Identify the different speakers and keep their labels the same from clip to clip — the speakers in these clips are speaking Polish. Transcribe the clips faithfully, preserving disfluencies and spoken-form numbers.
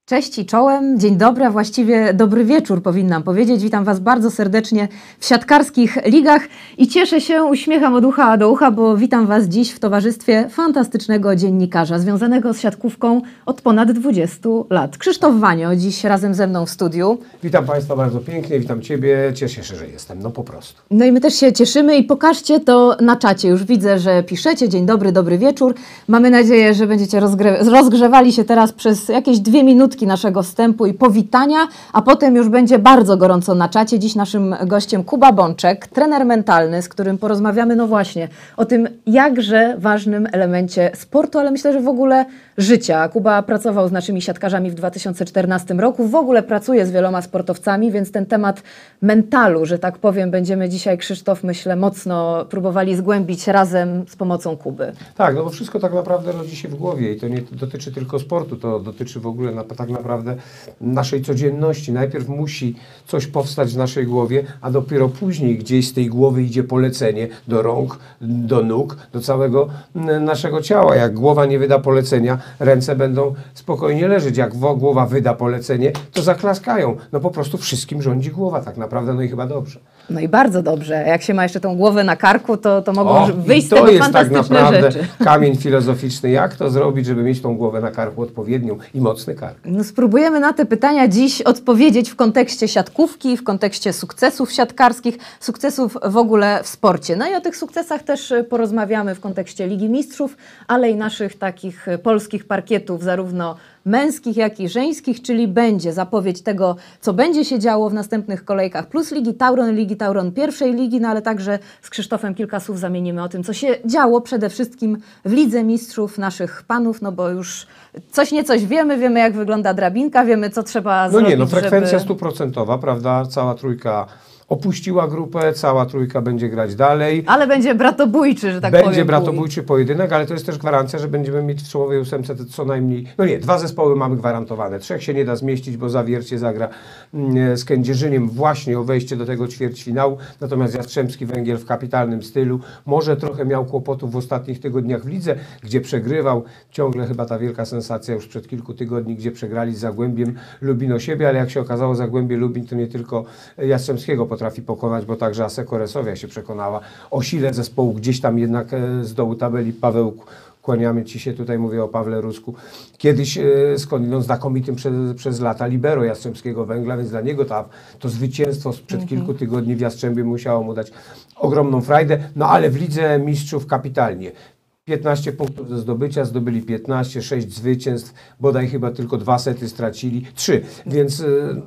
Speaker 1: Cześć i czołem, dzień dobry, a właściwie dobry wieczór powinnam powiedzieć. Witam Was bardzo serdecznie w siatkarskich ligach i cieszę się, uśmiecham od ucha do ucha, bo witam Was dziś w towarzystwie fantastycznego dziennikarza związanego z siatkówką od ponad dwudziestu lat. Krzysztof Wanio dziś razem ze mną w studiu.
Speaker 2: Witam Państwa bardzo pięknie, witam Ciebie, cieszę się, że jestem, no po prostu.
Speaker 1: No i my też się cieszymy i pokażcie to na czacie. Już widzę, że piszecie, dzień dobry, dobry wieczór. Mamy nadzieję, że będziecie rozgre- rozgrzewali się teraz przez jakieś dwie minutki naszego wstępu i powitania, a potem już będzie bardzo gorąco na czacie. Dziś naszym gościem Kuba Bączek, trener mentalny, z którym porozmawiamy, no właśnie, o tym jakże ważnym elemencie sportu, ale myślę, że w ogóle życia. Kuba pracował z naszymi siatkarzami w dwa tysiące czternastym roku, w ogóle pracuje z wieloma sportowcami, więc ten temat mentalu, że tak powiem, będziemy dzisiaj, Krzysztof, myślę, mocno próbowali zgłębić razem z pomocą Kuby.
Speaker 2: Tak, no bo wszystko tak naprawdę rodzi się w głowie i to nie dotyczy tylko sportu, to dotyczy w ogóle na, tak naprawdę naszej codzienności. Najpierw musi coś powstać w naszej głowie, a dopiero później gdzieś z tej głowy idzie polecenie do rąk, do nóg, do całego naszego ciała. Jak głowa nie wyda polecenia, ręce będą spokojnie leżeć. Jak głowa wyda polecenie, to zaklaskają. No po prostu wszystkim rządzi głowa tak naprawdę, no i chyba dobrze.
Speaker 1: No i bardzo dobrze. Jak się ma jeszcze tą głowę na karku, to, to mogą
Speaker 2: O,
Speaker 1: wyjść z
Speaker 2: to
Speaker 1: tego
Speaker 2: jest tak
Speaker 1: fantastyczne
Speaker 2: naprawdę
Speaker 1: rzeczy.
Speaker 2: kamień filozoficzny. Jak to zrobić, żeby mieć tą głowę na karku odpowiednią i mocny kark?
Speaker 1: No spróbujemy na te pytania dziś odpowiedzieć w kontekście siatkówki, w kontekście sukcesów siatkarskich, sukcesów w ogóle w sporcie. No i o tych sukcesach też porozmawiamy w kontekście Ligi Mistrzów, ale i naszych takich polskich parkietów, zarówno męskich, jak i żeńskich, czyli będzie zapowiedź tego, co będzie się działo w następnych kolejkach, plus Ligi Tauron, Ligi Tauron pierwszej ligi, no ale także z Krzysztofem kilka słów zamienimy o tym, co się działo przede wszystkim w Lidze Mistrzów naszych panów, no bo już coś nie coś wiemy, wiemy jak wygląda drabinka, wiemy co trzeba
Speaker 2: No
Speaker 1: zrobić,
Speaker 2: nie, no frekwencja
Speaker 1: żeby...
Speaker 2: stuprocentowa, prawda, cała trójka opuściła grupę, cała trójka będzie grać dalej.
Speaker 1: Ale będzie bratobójczy, że tak
Speaker 2: będzie
Speaker 1: powiem.
Speaker 2: Będzie bratobójczy pojedynek, ale to jest też gwarancja, że będziemy mieć w czołowej ósemce co najmniej, no nie, dwa zespoły mamy gwarantowane. Trzech się nie da zmieścić, bo Zawiercie zagra z Kędzierzyniem właśnie o wejście do tego ćwierćfinału. Natomiast Jastrzębski Węgiel w kapitalnym stylu. Może trochę miał kłopotów w ostatnich tygodniach w lidze, gdzie przegrywał. Ciągle chyba ta wielka sensacja już przed kilku tygodni, gdzie przegrali z Zagłębiem Lubin o siebie, ale jak się okazało, Zagłębie Lubin to nie tylko Jastrzębskiego potrafi pokonać, bo także Asseco Resovia się przekonała o sile zespołu gdzieś tam jednak z dołu tabeli. Paweł, kłaniamy Ci się, tutaj mówię o Pawle Rusku, kiedyś skądinąd znakomitym przez, przez lata libero Jastrzębskiego Węgla, więc dla niego ta, to zwycięstwo sprzed mhm. kilku tygodni w Jastrzębiu musiało mu dać ogromną frajdę, no ale w Lidze Mistrzów kapitalnie. piętnaście punktów do zdobycia, zdobyli piętnaście, sześć zwycięstw, bodaj chyba tylko dwa sety stracili, trzy, więc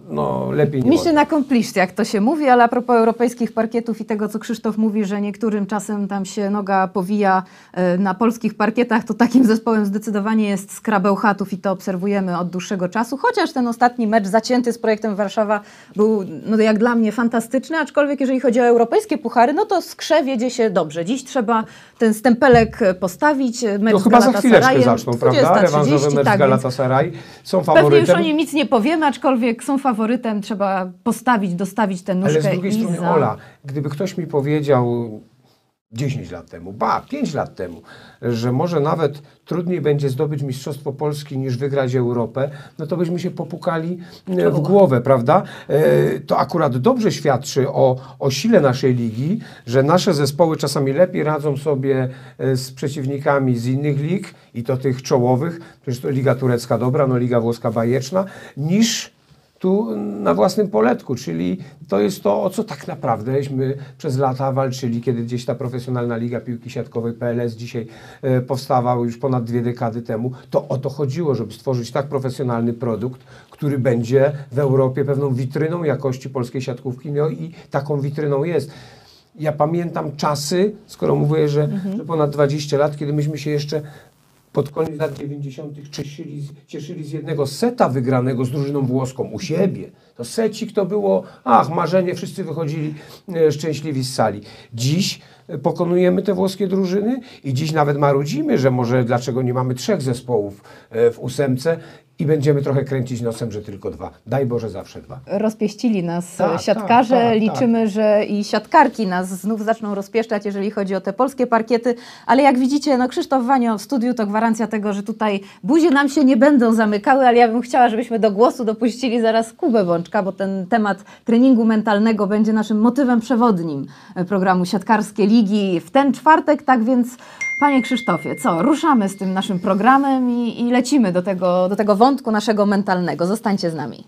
Speaker 2: no lepiej nie
Speaker 1: Mission accomplished, jak to się mówi, ale a propos europejskich parkietów i tego, co Krzysztof mówi, że niektórym czasem tam się noga powija na polskich parkietach, to takim zespołem zdecydowanie jest Skra Bełchatów i to obserwujemy od dłuższego czasu, chociaż ten ostatni mecz zacięty z projektem Warszawa był, no jak dla mnie, fantastyczny, aczkolwiek jeżeli chodzi o europejskie puchary, no to Skrze wiedzie się dobrze. Dziś trzeba ten stempelek postawić, mecz
Speaker 2: no
Speaker 1: z
Speaker 2: chyba za chwileczkę zaczną, prawda? Rewanżowy mecz
Speaker 1: tak,
Speaker 2: z Galatasaray. Są faworytem.
Speaker 1: Pewnie już o nim nic nie powiemy, aczkolwiek są faworytem, trzeba postawić, dostawić tę nóżkę.
Speaker 2: Ale z drugiej
Speaker 1: i
Speaker 2: strony,
Speaker 1: za...
Speaker 2: Ola, gdyby ktoś mi powiedział dziesięć lat temu, ba, pięć lat temu, że może nawet trudniej będzie zdobyć Mistrzostwo Polski niż wygrać Europę, no to byśmy się popukali w głowę, prawda? To akurat dobrze świadczy o, o sile naszej ligi, że nasze zespoły czasami lepiej radzą sobie z przeciwnikami z innych lig i to tych czołowych, przecież to Liga Turecka dobra, no Liga Włoska bajeczna, niż tu na własnym poletku, czyli to jest to, o co tak naprawdeśmy przez lata walczyli, kiedy gdzieś ta profesjonalna Liga Piłki Siatkowej P L S dzisiaj e, powstawał już ponad dwie dekady temu, to o to chodziło, żeby stworzyć tak profesjonalny produkt, który będzie w Europie pewną witryną jakości polskiej siatkówki, no i taką witryną jest. Ja pamiętam czasy, skoro mówię, że, mhm. że ponad dwadzieścia lat, kiedy myśmy się jeszcze pod koniec lat dziewięćdziesiątych cieszyli, cieszyli z jednego seta wygranego z drużyną włoską u siebie. To secik to było, ach, marzenie, wszyscy wychodzili e, szczęśliwi z sali. Dziś pokonujemy te włoskie drużyny i dziś nawet marudzimy, że może dlaczego nie mamy trzech zespołów e, w ósemce. i będziemy trochę kręcić nosem, że tylko dwa. Daj Boże, zawsze dwa.
Speaker 1: Rozpieścili nas
Speaker 2: Tak,
Speaker 1: siatkarze.
Speaker 2: tak, tak,
Speaker 1: Liczymy,
Speaker 2: tak.
Speaker 1: że i siatkarki nas znów zaczną rozpieszczać, jeżeli chodzi o te polskie parkiety. Ale jak widzicie, no Krzysztof Wanio w studiu to gwarancja tego, że tutaj buzie nam się nie będą zamykały, ale ja bym chciała, żebyśmy do głosu dopuścili zaraz Kubę Bączka, bo ten temat treningu mentalnego będzie naszym motywem przewodnim programu Siatkarskie Ligi w ten czwartek. Tak więc, panie Krzysztofie, co? Ruszamy z tym naszym programem i, i lecimy do tego, do tego wątku naszego mentalnego. Zostańcie z nami.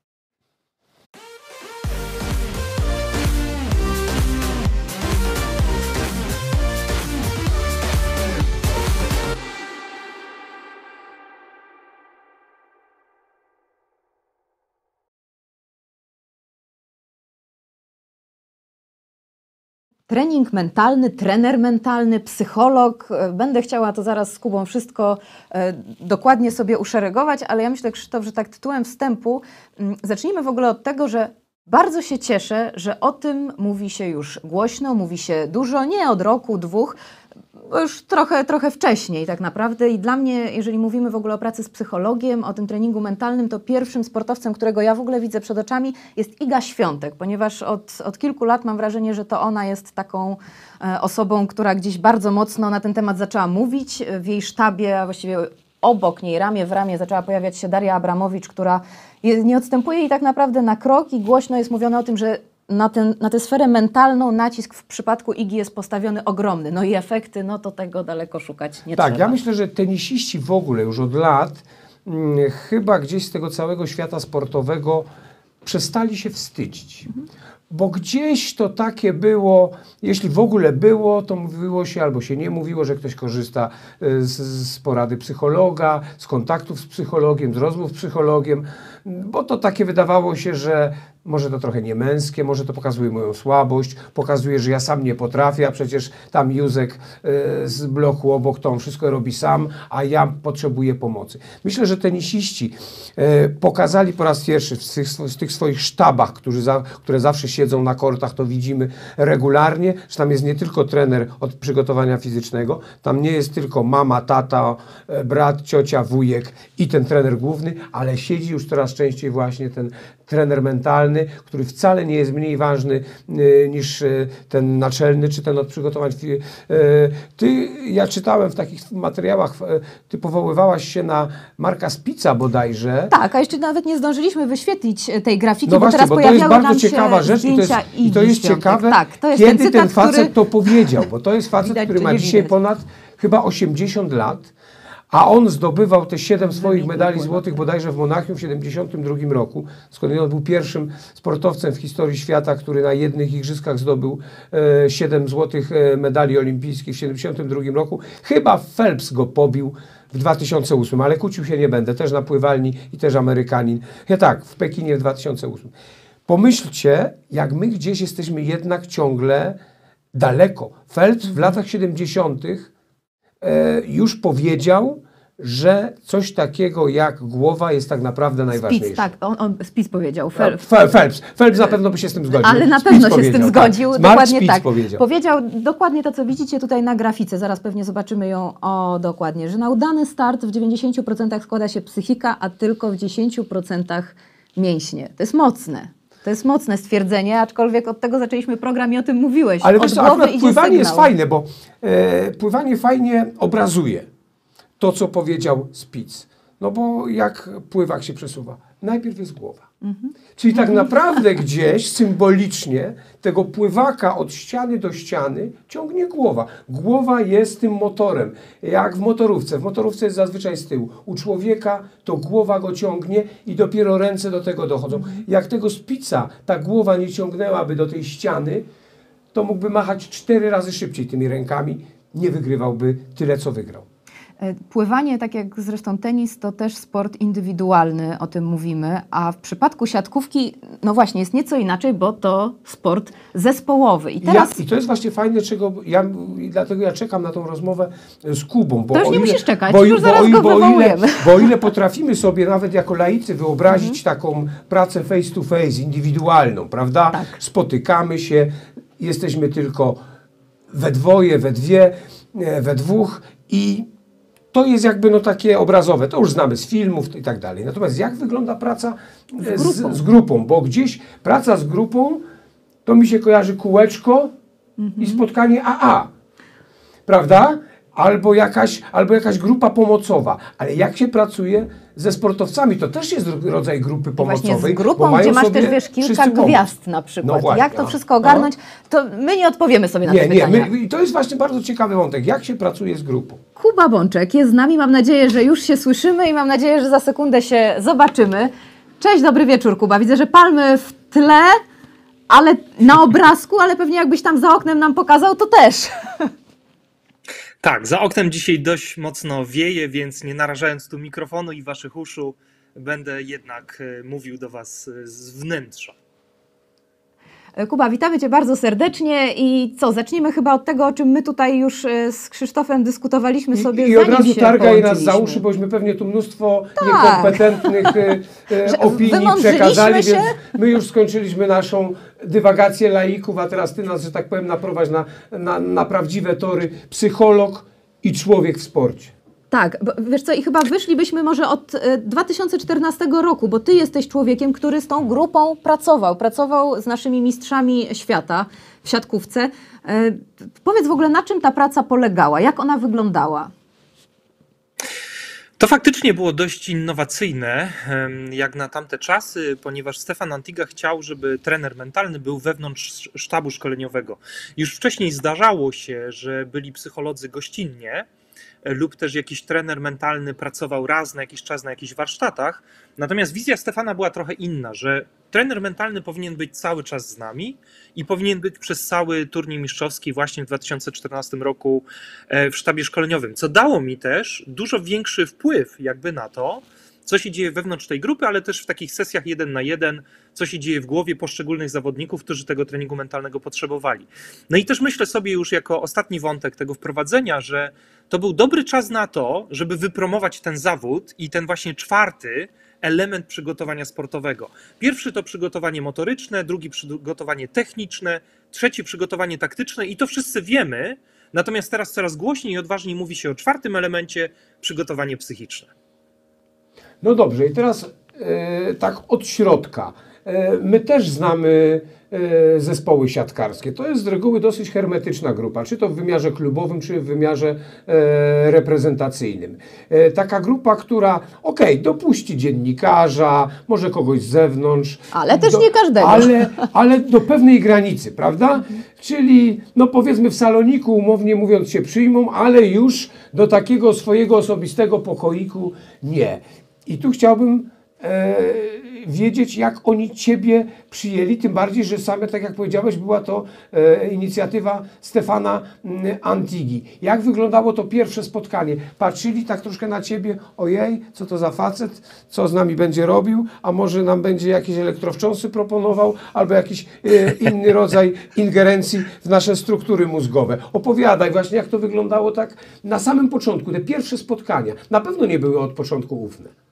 Speaker 1: Trening mentalny, trener mentalny, psycholog. Będę chciała to zaraz z Kubą wszystko e, dokładnie sobie uszeregować, ale ja myślę, Krzysztof, że tak tytułem wstępu m, zacznijmy w ogóle od tego, że bardzo się cieszę, że o tym mówi się już głośno, mówi się dużo, nie od roku, dwóch, bo już trochę, trochę wcześniej tak naprawdę. I dla mnie, jeżeli mówimy w ogóle o pracy z psychologiem, o tym treningu mentalnym, to pierwszym sportowcem, którego ja w ogóle widzę przed oczami, jest Iga Świątek, ponieważ od, od kilku lat mam wrażenie, że to ona jest taką e, osobą, która gdzieś bardzo mocno na ten temat zaczęła mówić. W jej sztabie, a właściwie obok niej, ramię w ramię, zaczęła pojawiać się Daria Abramowicz, która je, nie odstępuje jej tak naprawdę na krok i głośno jest mówione o tym, że Na, ten, na tę sferę mentalną nacisk w przypadku Igi jest postawiony ogromny. No i efekty, no to tego daleko szukać nie
Speaker 2: tak,
Speaker 1: trzeba.
Speaker 2: Ja myślę, że tenisiści w ogóle już od lat hmm, chyba gdzieś z tego całego świata sportowego przestali się wstydzić. Mhm. Bo gdzieś to takie było, jeśli w ogóle było, to mówiło się albo się nie mówiło, że ktoś korzysta z, z porady psychologa, z kontaktów z psychologiem, z rozmów z psychologiem, bo to takie wydawało się, że może to trochę niemęskie, może to pokazuje moją słabość, pokazuje, że ja sam nie potrafię, a przecież tam Józek y, z bloku obok to on wszystko robi sam, a ja potrzebuję pomocy. Myślę, że tenisiści y, pokazali po raz pierwszy w tych, w tych swoich sztabach, którzy za, które zawsze siedzą na kortach, to widzimy regularnie, że tam jest nie tylko trener od przygotowania fizycznego, tam nie jest tylko mama, tata, brat, ciocia, wujek i ten trener główny, ale siedzi już coraz częściej właśnie ten trener mentalny, który wcale nie jest mniej ważny y, niż y, ten naczelny, czy ten od przygotowań. Y, ty, ja czytałem w takich materiałach, y, ty powoływałaś się na Marka Spica bodajże.
Speaker 1: Tak, a jeszcze nawet nie zdążyliśmy wyświetlić tej grafiki,
Speaker 2: no
Speaker 1: bo
Speaker 2: właśnie,
Speaker 1: teraz
Speaker 2: bo
Speaker 1: pojawiały
Speaker 2: to jest bardzo
Speaker 1: nam się
Speaker 2: ciekawa rzecz i to jest, i to jest ciekawe,
Speaker 1: tak, to jest
Speaker 2: kiedy
Speaker 1: ten, cytat,
Speaker 2: ten facet
Speaker 1: który...
Speaker 2: to powiedział, bo to jest facet,
Speaker 1: Widać,
Speaker 2: który ma
Speaker 1: nie
Speaker 2: dzisiaj
Speaker 1: widać.
Speaker 2: ponad chyba osiemdziesiąt lat, a on zdobywał te siedem swoich medali złotych bodajże w Monachium w siedemdziesiątym drugim roku. Skądinąd był pierwszym sportowcem w historii świata, który na jednych igrzyskach zdobył e, siedem złotych e, medali olimpijskich w siedemdziesiątym drugim roku. Chyba Phelps go pobił w dwa tysiące ósmym, ale kłócił się nie będę. Też na pływalni i też Amerykanin. Ja tak, w Pekinie w dwa tysiące ósmym. Pomyślcie, jak my gdzieś jesteśmy jednak ciągle daleko. Phelps w latach siedemdziesiątych już powiedział, że coś takiego jak głowa jest tak naprawdę najważniejsze.
Speaker 1: Spic, tak, on, on Spic powiedział. Fel,
Speaker 2: no, Phelps. Phelps na pewno by się z tym zgodził.
Speaker 1: Ale na
Speaker 2: Spic
Speaker 1: pewno się
Speaker 2: powiedział,
Speaker 1: z tym zgodził.
Speaker 2: Tak.
Speaker 1: Dokładnie
Speaker 2: Spic
Speaker 1: tak.
Speaker 2: Powiedział.
Speaker 1: powiedział dokładnie to, co widzicie tutaj na grafice. Zaraz pewnie zobaczymy ją o dokładnie, że na udany start w dziewięćdziesięciu procentach składa się psychika, a tylko w dziesięciu procentach mięśnie. To jest mocne. To jest mocne stwierdzenie, aczkolwiek od tego zaczęliśmy program i o tym mówiłeś.
Speaker 2: Ale
Speaker 1: od
Speaker 2: wiesz co,
Speaker 1: głowy
Speaker 2: akurat
Speaker 1: idzie
Speaker 2: pływanie
Speaker 1: sygnał.
Speaker 2: jest fajne, bo e, pływanie fajnie obrazuje to, co powiedział Spic. No bo jak pływak się przesuwa? Najpierw jest głowa. Mhm. Czyli tak naprawdę gdzieś symbolicznie tego pływaka od ściany do ściany ciągnie głowa. Głowa jest tym motorem. Jak w motorówce. W motorówce jest zazwyczaj z tyłu. U człowieka to głowa go ciągnie i dopiero ręce do tego dochodzą. Mhm. Jak tego Spica ta głowa nie ciągnęłaby do tej ściany, to mógłby machać cztery razy szybciej tymi rękami. Nie wygrywałby tyle, co wygrał.
Speaker 1: Pływanie, tak jak zresztą tenis, to też sport indywidualny, o tym mówimy, a w przypadku siatkówki, no właśnie, jest nieco inaczej, bo to sport zespołowy. I teraz...
Speaker 2: Ja, I to jest właśnie fajne, czego ja, i dlatego ja czekam na tą rozmowę z Kubą. Bo
Speaker 1: to już nie
Speaker 2: ile,
Speaker 1: musisz czekać,
Speaker 2: bo,
Speaker 1: już
Speaker 2: bo,
Speaker 1: zaraz
Speaker 2: bo,
Speaker 1: go
Speaker 2: bo,
Speaker 1: wywołujemy.
Speaker 2: ile, bo o ile potrafimy sobie nawet jako laicy wyobrazić
Speaker 1: mhm.
Speaker 2: taką pracę face to face, indywidualną, prawda?
Speaker 1: Tak.
Speaker 2: Spotykamy się, jesteśmy tylko we dwoje, we dwie, we dwóch i to jest jakby no takie obrazowe, to już znamy z filmów i tak dalej. Natomiast jak wygląda praca z, z, grupą. z grupą? Bo gdzieś praca z grupą, to mi się kojarzy kółeczko mhm. i spotkanie A A, prawda? Albo jakaś, albo jakaś grupa pomocowa. Ale jak się pracuje ze sportowcami, to też jest rodzaj grupy pomocowej.
Speaker 1: Właśnie z grupą, gdzie masz też, wiesz, kilka gwiazd na przykład. No właśnie, jak to wszystko ogarnąć, to my nie odpowiemy sobie na
Speaker 2: nie,
Speaker 1: te
Speaker 2: nie,
Speaker 1: pytania.
Speaker 2: Nie, i to jest właśnie bardzo ciekawy wątek. Jak się pracuje z grupą?
Speaker 1: Kuba Bączek jest z nami. Mam nadzieję, że już się słyszymy i mam nadzieję, że za sekundę się zobaczymy. Cześć, dobry wieczór, Kuba. Widzę, że palmy w tle, ale na obrazku, ale pewnie jakbyś tam za oknem nam pokazał, to też.
Speaker 3: Tak, za oknem dzisiaj dość mocno wieje, więc nie narażając tu mikrofonu i waszych uszu, będę jednak mówił do was z wnętrza.
Speaker 1: Kuba, witamy Cię bardzo serdecznie i co, zacznijmy chyba od tego, o czym my tutaj już z Krzysztofem dyskutowaliśmy sobie,
Speaker 2: I, i od razu targaj nas za uszy, bośmy pewnie tu mnóstwo tak. niekompetentnych e, opinii przekazali, się? Więc my już skończyliśmy naszą dywagację laików, a teraz Ty nas, że tak powiem, naprowadź na, na, na prawdziwe tory, psycholog i człowiek w sporcie.
Speaker 1: Tak, bo wiesz co, i chyba wyszlibyśmy może od dwa tysiące czternastego roku, bo Ty jesteś człowiekiem, który z tą grupą pracował, pracował z naszymi mistrzami świata w siatkówce. E, powiedz w ogóle, na czym ta praca polegała, jak ona wyglądała?
Speaker 3: To faktycznie było dość innowacyjne, jak na tamte czasy, ponieważ Stefan Antiga chciał, żeby trener mentalny był wewnątrz sztabu szkoleniowego. Już wcześniej zdarzało się, że byli psycholodzy gościnnie, lub też jakiś trener mentalny pracował raz na jakiś czas na jakichś warsztatach. Natomiast wizja Stefana była trochę inna, że trener mentalny powinien być cały czas z nami i powinien być przez cały turniej mistrzowski właśnie w dwa tysiące czternastym roku w sztabie szkoleniowym, co dało mi też dużo większy wpływ jakby na to, co się dzieje wewnątrz tej grupy, ale też w takich sesjach jeden na jeden, co się dzieje w głowie poszczególnych zawodników, którzy tego treningu mentalnego potrzebowali. No i też myślę sobie już jako ostatni wątek tego wprowadzenia, że to był dobry czas na to, żeby wypromować ten zawód i ten właśnie czwarty element przygotowania sportowego. Pierwszy to przygotowanie motoryczne, drugi przygotowanie techniczne, trzeci przygotowanie taktyczne i to wszyscy wiemy, natomiast teraz coraz głośniej i odważniej mówi się o czwartym elemencie, przygotowanie psychiczne.
Speaker 2: No dobrze, i teraz e, tak od środka. E, my też znamy e, zespoły siatkarskie. To jest z reguły dosyć hermetyczna grupa, czy to w wymiarze klubowym, czy w wymiarze e, reprezentacyjnym. E, taka grupa, która okej, okay, dopuści dziennikarza, może kogoś z zewnątrz.
Speaker 1: Ale też
Speaker 2: do,
Speaker 1: nie każdego.
Speaker 2: Ale, ale do pewnej granicy, prawda? Mhm. Czyli, no powiedzmy w saloniku, umownie mówiąc, się przyjmą, ale już do takiego swojego osobistego pokoiku nie. I tu chciałbym e, wiedzieć, jak oni Ciebie przyjęli, tym bardziej, że same, tak jak powiedziałeś, była to e, inicjatywa Stefana m, Antigi. Jak wyglądało to pierwsze spotkanie? Patrzyli tak troszkę na Ciebie, ojej, co to za facet, co z nami będzie robił, a może nam będzie jakieś elektrowstrząsy proponował, albo jakiś e, inny rodzaj ingerencji w nasze struktury mózgowe. Opowiadaj właśnie, jak to wyglądało tak na samym początku, te pierwsze spotkania. Na pewno nie były od początku ufne.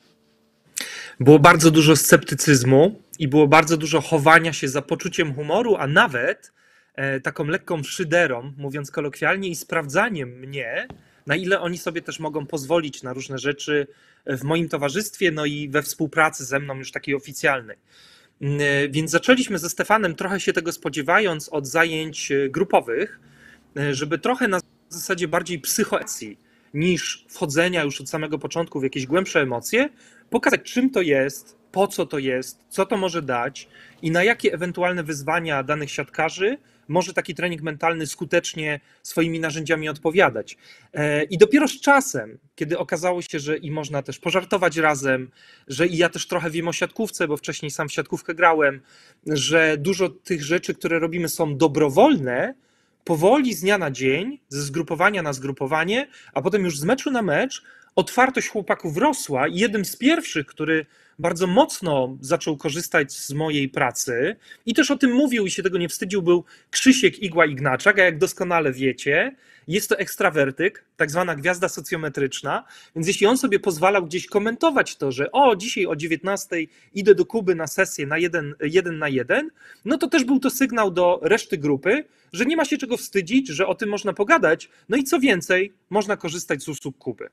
Speaker 3: Było bardzo dużo sceptycyzmu i było bardzo dużo chowania się za poczuciem humoru, a nawet e, taką lekką szyderą, mówiąc kolokwialnie, i sprawdzaniem mnie, na ile oni sobie też mogą pozwolić na różne rzeczy w moim towarzystwie, no i we współpracy ze mną już takiej oficjalnej. E, więc zaczęliśmy ze Stefanem trochę się tego spodziewając od zajęć grupowych, e, żeby trochę na zasadzie bardziej psychoecji niż wchodzenia już od samego początku w jakieś głębsze emocje, pokazać, czym to jest, po co to jest, co to może dać i na jakie ewentualne wyzwania danych siatkarzy może taki trening mentalny skutecznie swoimi narzędziami odpowiadać. I dopiero z czasem, kiedy okazało się, że i można też pożartować razem, że i ja też trochę wiem o siatkówce, bo wcześniej sam w siatkówkę grałem, że dużo tych rzeczy, które robimy, są dobrowolne, powoli z dnia na dzień, ze zgrupowania na zgrupowanie, a potem już z meczu na mecz otwartość chłopaków rosła i jednym z pierwszych, który bardzo mocno zaczął korzystać z mojej pracy i też o tym mówił i się tego nie wstydził, był Krzysiek Igła-Ignaczak, a jak doskonale wiecie, jest to ekstrawertyk, tak zwana gwiazda socjometryczna, więc jeśli on sobie pozwalał gdzieś komentować to, że o, dzisiaj o dziewiętnastej idę do Kuby na sesję na jeden, jeden na jeden, no to też był to sygnał do reszty grupy, że nie ma się czego wstydzić, że o tym można pogadać, no i co więcej, można korzystać z usług Kuby.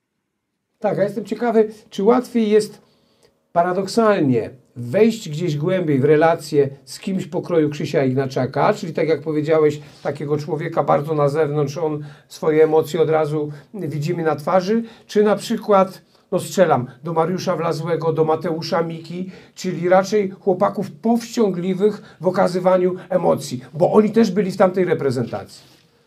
Speaker 2: Tak, ja jestem ciekawy, czy łatwiej jest paradoksalnie wejść gdzieś głębiej w relację z kimś pokroju Krzysia Ignaczaka, czyli tak jak powiedziałeś, takiego człowieka bardzo na zewnątrz, on swoje emocje od razu widzimy na twarzy, czy na przykład, no strzelam, do Mariusza Wlazłego, do Mateusza Miki, czyli raczej chłopaków powściągliwych w okazywaniu emocji, bo oni też byli w tamtej reprezentacji.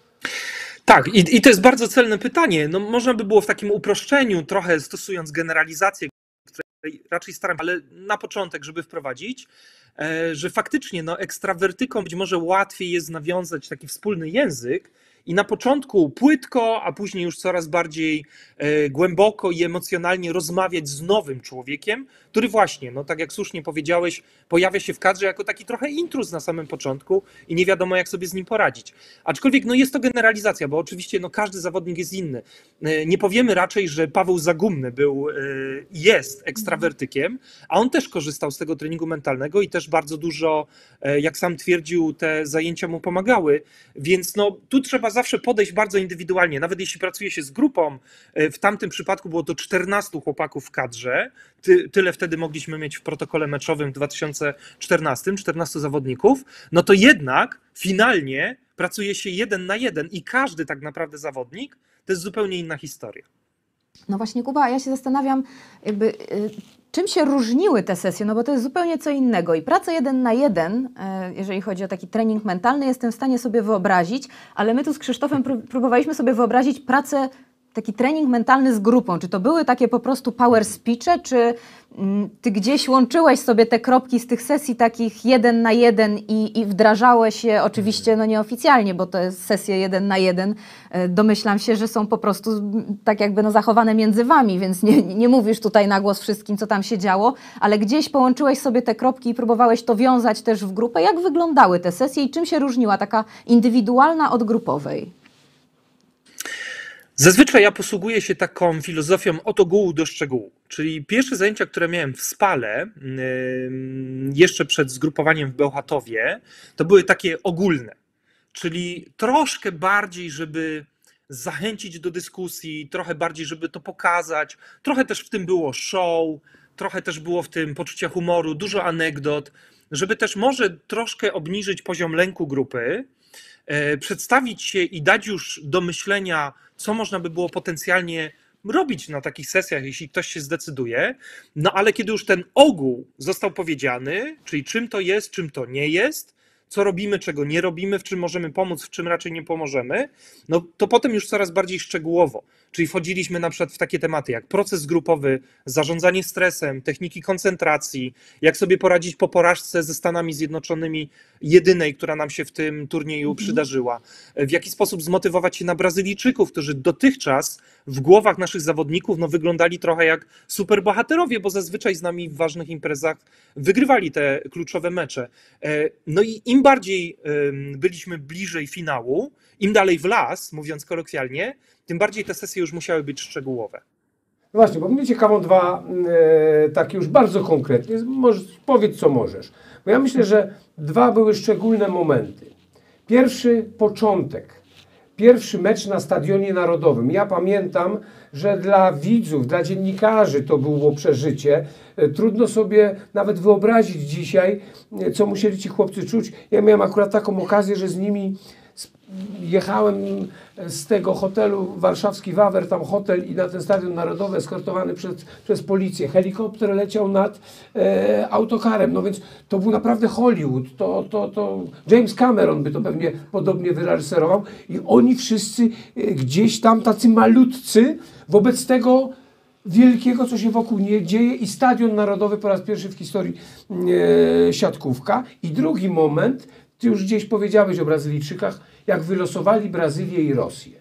Speaker 3: Tak, i, i to jest bardzo celne pytanie. No, można by było w takim uproszczeniu, trochę stosując generalizację, której raczej staram się, ale na początek, żeby wprowadzić, że faktycznie no, ekstrawertykom być może łatwiej jest nawiązać taki wspólny język i na początku płytko, a później już coraz bardziej głęboko i emocjonalnie rozmawiać z nowym człowiekiem, który właśnie, no tak jak słusznie powiedziałeś, pojawia się w kadrze jako taki trochę intruz na samym początku i nie wiadomo, jak sobie z nim poradzić. Aczkolwiek no jest to generalizacja, bo oczywiście no każdy zawodnik jest inny. Nie powiemy raczej, że Paweł Zagumny był, jest ekstrawertykiem, a on też korzystał z tego treningu mentalnego i też bardzo dużo, jak sam twierdził, te zajęcia mu pomagały, więc no tu trzeba zawsze podejść bardzo indywidualnie, nawet jeśli pracuje się z grupą, w tamtym przypadku było to czternastu chłopaków w kadrze, Ty, tyle wtedy mogliśmy mieć w protokole meczowym w dwa tysiące czternastym, czternastu zawodników, no to jednak finalnie pracuje się jeden na jeden i każdy tak naprawdę zawodnik to jest zupełnie inna historia.
Speaker 1: No właśnie, Kuba, ja się zastanawiam, jakby, y, czym się różniły te sesje, no bo to jest zupełnie co innego i praca jeden na jeden, y, jeżeli chodzi o taki trening mentalny, jestem w stanie sobie wyobrazić, ale my tu z Krzysztofem pró próbowaliśmy sobie wyobrazić pracę, taki trening mentalny z grupą. Czy to były takie po prostu power speeche, czy mm, ty gdzieś łączyłeś sobie te kropki z tych sesji takich jeden na jeden i, i wdrażałeś je oczywiście no nieoficjalnie, bo to jest sesje jeden na jeden. Domyślam się, że są po prostu tak jakby no zachowane między wami, więc nie, nie mówisz tutaj na głos wszystkim, co tam się działo, ale gdzieś połączyłeś sobie te kropki i próbowałeś to wiązać też w grupę. Jak wyglądały te sesje i czym się różniła taka indywidualna od grupowej?
Speaker 3: Zazwyczaj ja posługuję się taką filozofią od ogółu do szczegółu, czyli pierwsze zajęcia, które miałem w Spale, jeszcze przed zgrupowaniem w Bełchatowie, to były takie ogólne, czyli troszkę bardziej, żeby zachęcić do dyskusji, trochę bardziej, żeby to pokazać, trochę też w tym było show, trochę też było w tym poczucia humoru, dużo anegdot, żeby też może troszkę obniżyć poziom lęku grupy, przedstawić się i dać już do myślenia, co można by było potencjalnie robić na takich sesjach, jeśli ktoś się zdecyduje. No ale kiedy już ten ogół został powiedziany, czyli czym to jest, czym to nie jest, co robimy, czego nie robimy, w czym możemy pomóc, w czym raczej nie pomożemy, no to potem już coraz bardziej szczegółowo. Czyli wchodziliśmy na przykład w takie tematy jak proces grupowy, zarządzanie stresem, techniki koncentracji, jak sobie poradzić po porażce ze Stanami Zjednoczonymi, jedynej, która nam się w tym turnieju przydarzyła. W jaki sposób zmotywować się na Brazylijczyków, którzy dotychczas w głowach naszych zawodników no, wyglądali trochę jak superbohaterowie, bo zazwyczaj z nami w ważnych imprezach wygrywali te kluczowe mecze. No i im bardziej byliśmy bliżej finału, im dalej w las, mówiąc kolokwialnie, tym bardziej te sesje już musiały być szczegółowe.
Speaker 2: No właśnie, bo mnie ciekawą dwa e, takie już bardzo konkretnie, możesz, powiedz co możesz. Bo ja myślę, że dwa były szczególne momenty. Pierwszy, początek. Pierwszy mecz na Stadionie Narodowym. Ja pamiętam, że dla widzów, dla dziennikarzy to było przeżycie. Trudno sobie nawet wyobrazić dzisiaj, co musieli ci chłopcy czuć. Ja miałem akurat taką okazję, że z nimi jechałem z tego hotelu Warszawski Wawer, tam hotel i na ten Stadion Narodowy eskortowany przez, przez policję. Helikopter leciał nad e, autokarem, no więc to był naprawdę Hollywood. To, to, to James Cameron by to pewnie podobnie wyreżyserował i oni wszyscy e, gdzieś tam tacy malutcy wobec tego wielkiego, co się wokół nie dzieje i Stadion Narodowy po raz pierwszy w historii e, siatkówka. I drugi moment, ty już gdzieś powiedziałeś o Brazylijczykach, jak wylosowali Brazylię i Rosję.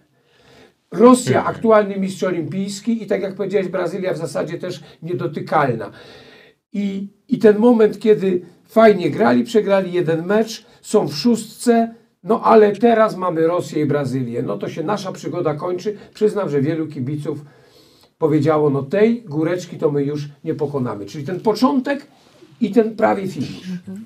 Speaker 2: Rosja, aktualny mistrz olimpijski i tak jak powiedziałeś, Brazylia w zasadzie też niedotykalna. i, i ten moment, kiedy fajnie grali, przegrali jeden mecz, są w szóstce, no ale teraz mamy Rosję i Brazylię. No to się nasza przygoda kończy. Przyznam, że wielu kibiców powiedziało, no tej góreczki to my już nie pokonamy. Czyli ten początek i ten prawie finisz.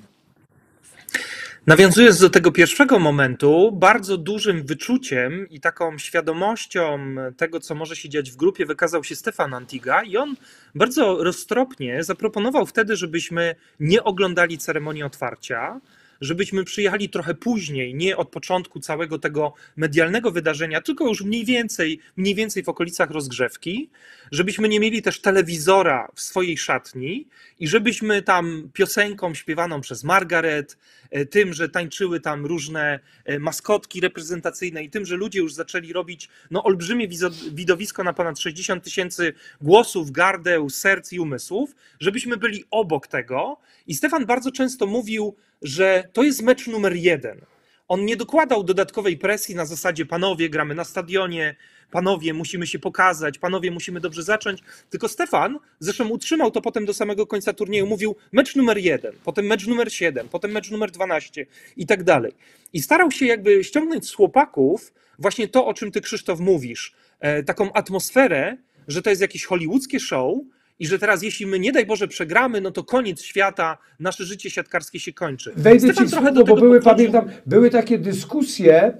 Speaker 3: Nawiązując do tego pierwszego momentu, bardzo dużym wyczuciem i taką świadomością tego, co może się dziać w grupie, wykazał się Stefan Antiga i on bardzo roztropnie zaproponował wtedy, żebyśmy nie oglądali ceremonii otwarcia, żebyśmy przyjechali trochę później, nie od początku całego tego medialnego wydarzenia, tylko już mniej więcej, mniej więcej w okolicach rozgrzewki, żebyśmy nie mieli też telewizora w swojej szatni i żebyśmy tam piosenką śpiewaną przez Margaret, tym, że tańczyły tam różne maskotki reprezentacyjne i tym, że ludzie już zaczęli robić no, olbrzymie widowisko na ponad sześćdziesiąt tysięcy głosów, gardeł, serc i umysłów, żebyśmy byli obok tego. I Stefan bardzo często mówił, że to jest mecz numer jeden. On nie dokładał dodatkowej presji na zasadzie panowie, gramy na stadionie, panowie, musimy się pokazać, panowie, musimy dobrze zacząć. Tylko Stefan, zresztą utrzymał to potem do samego końca turnieju, mówił mecz numer jeden, potem mecz numer siedem, potem mecz numer dwanaście i tak dalej. I starał się jakby ściągnąć z chłopaków właśnie to, o czym ty, Krzysztof, mówisz, e, taką atmosferę, że to jest jakieś hollywoodzkie show, i że teraz jeśli my, nie daj Boże, przegramy, no to koniec świata, nasze życie siatkarskie się kończy.
Speaker 2: Wejdę ci w słowo, bo były, pamiętam, były takie dyskusje,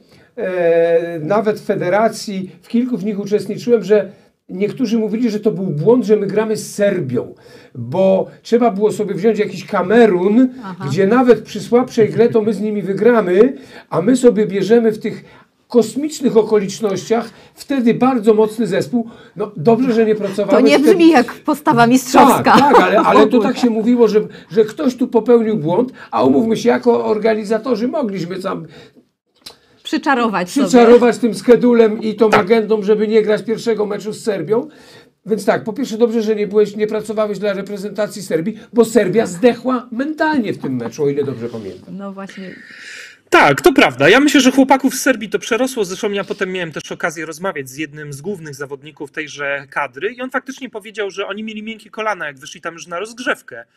Speaker 2: e, nawet w federacji, w kilku w nich uczestniczyłem, że niektórzy mówili, że to był błąd, że my gramy z Serbią, bo trzeba było sobie wziąć jakiś Kamerun, Aha. gdzie nawet przy słabszej grze to my z nimi wygramy, a my sobie bierzemy w tych kosmicznych okolicznościach wtedy bardzo mocny zespół. No dobrze, że nie pracowałeś.
Speaker 1: To nie brzmi wtedy jak postawa mistrzowska.
Speaker 2: Tak, tak, ale, ale to tak się mówiło, że, że ktoś tu popełnił błąd, a umówmy się, jako organizatorzy mogliśmy tam
Speaker 1: przyczarować
Speaker 2: przyczarować sobie tym skedulem i tą agendą, żeby nie grać pierwszego meczu z Serbią. Więc tak, po pierwsze dobrze, że nie byłeś, nie pracowałeś dla reprezentacji Serbii, bo Serbia zdechła mentalnie w tym meczu, o ile dobrze pamiętam.
Speaker 1: No właśnie.
Speaker 3: Tak, to prawda. Ja myślę, że chłopaków z Serbii to przerosło. Zresztą ja potem miałem też okazję rozmawiać z jednym z głównych zawodników tejże kadry i on faktycznie powiedział, że oni mieli miękkie kolana, jak wyszli tam już na rozgrzewkę.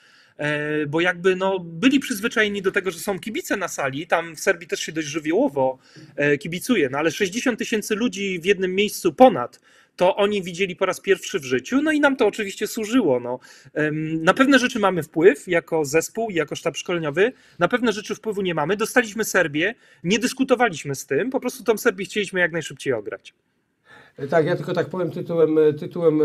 Speaker 3: Bo jakby no, byli przyzwyczajeni do tego, że są kibice na sali, tam w Serbii też się dość żywiołowo kibicuje, no ale sześćdziesiąt tysięcy ludzi w jednym miejscu ponad, to oni widzieli po raz pierwszy w życiu, no i nam to oczywiście służyło. No. Na pewne rzeczy mamy wpływ jako zespół, jako sztab szkoleniowy, na pewne rzeczy wpływu nie mamy. Dostaliśmy Serbię, nie dyskutowaliśmy z tym, po prostu tą Serbię chcieliśmy jak najszybciej ograć.
Speaker 2: Tak, ja tylko tak powiem tytułem, tytułem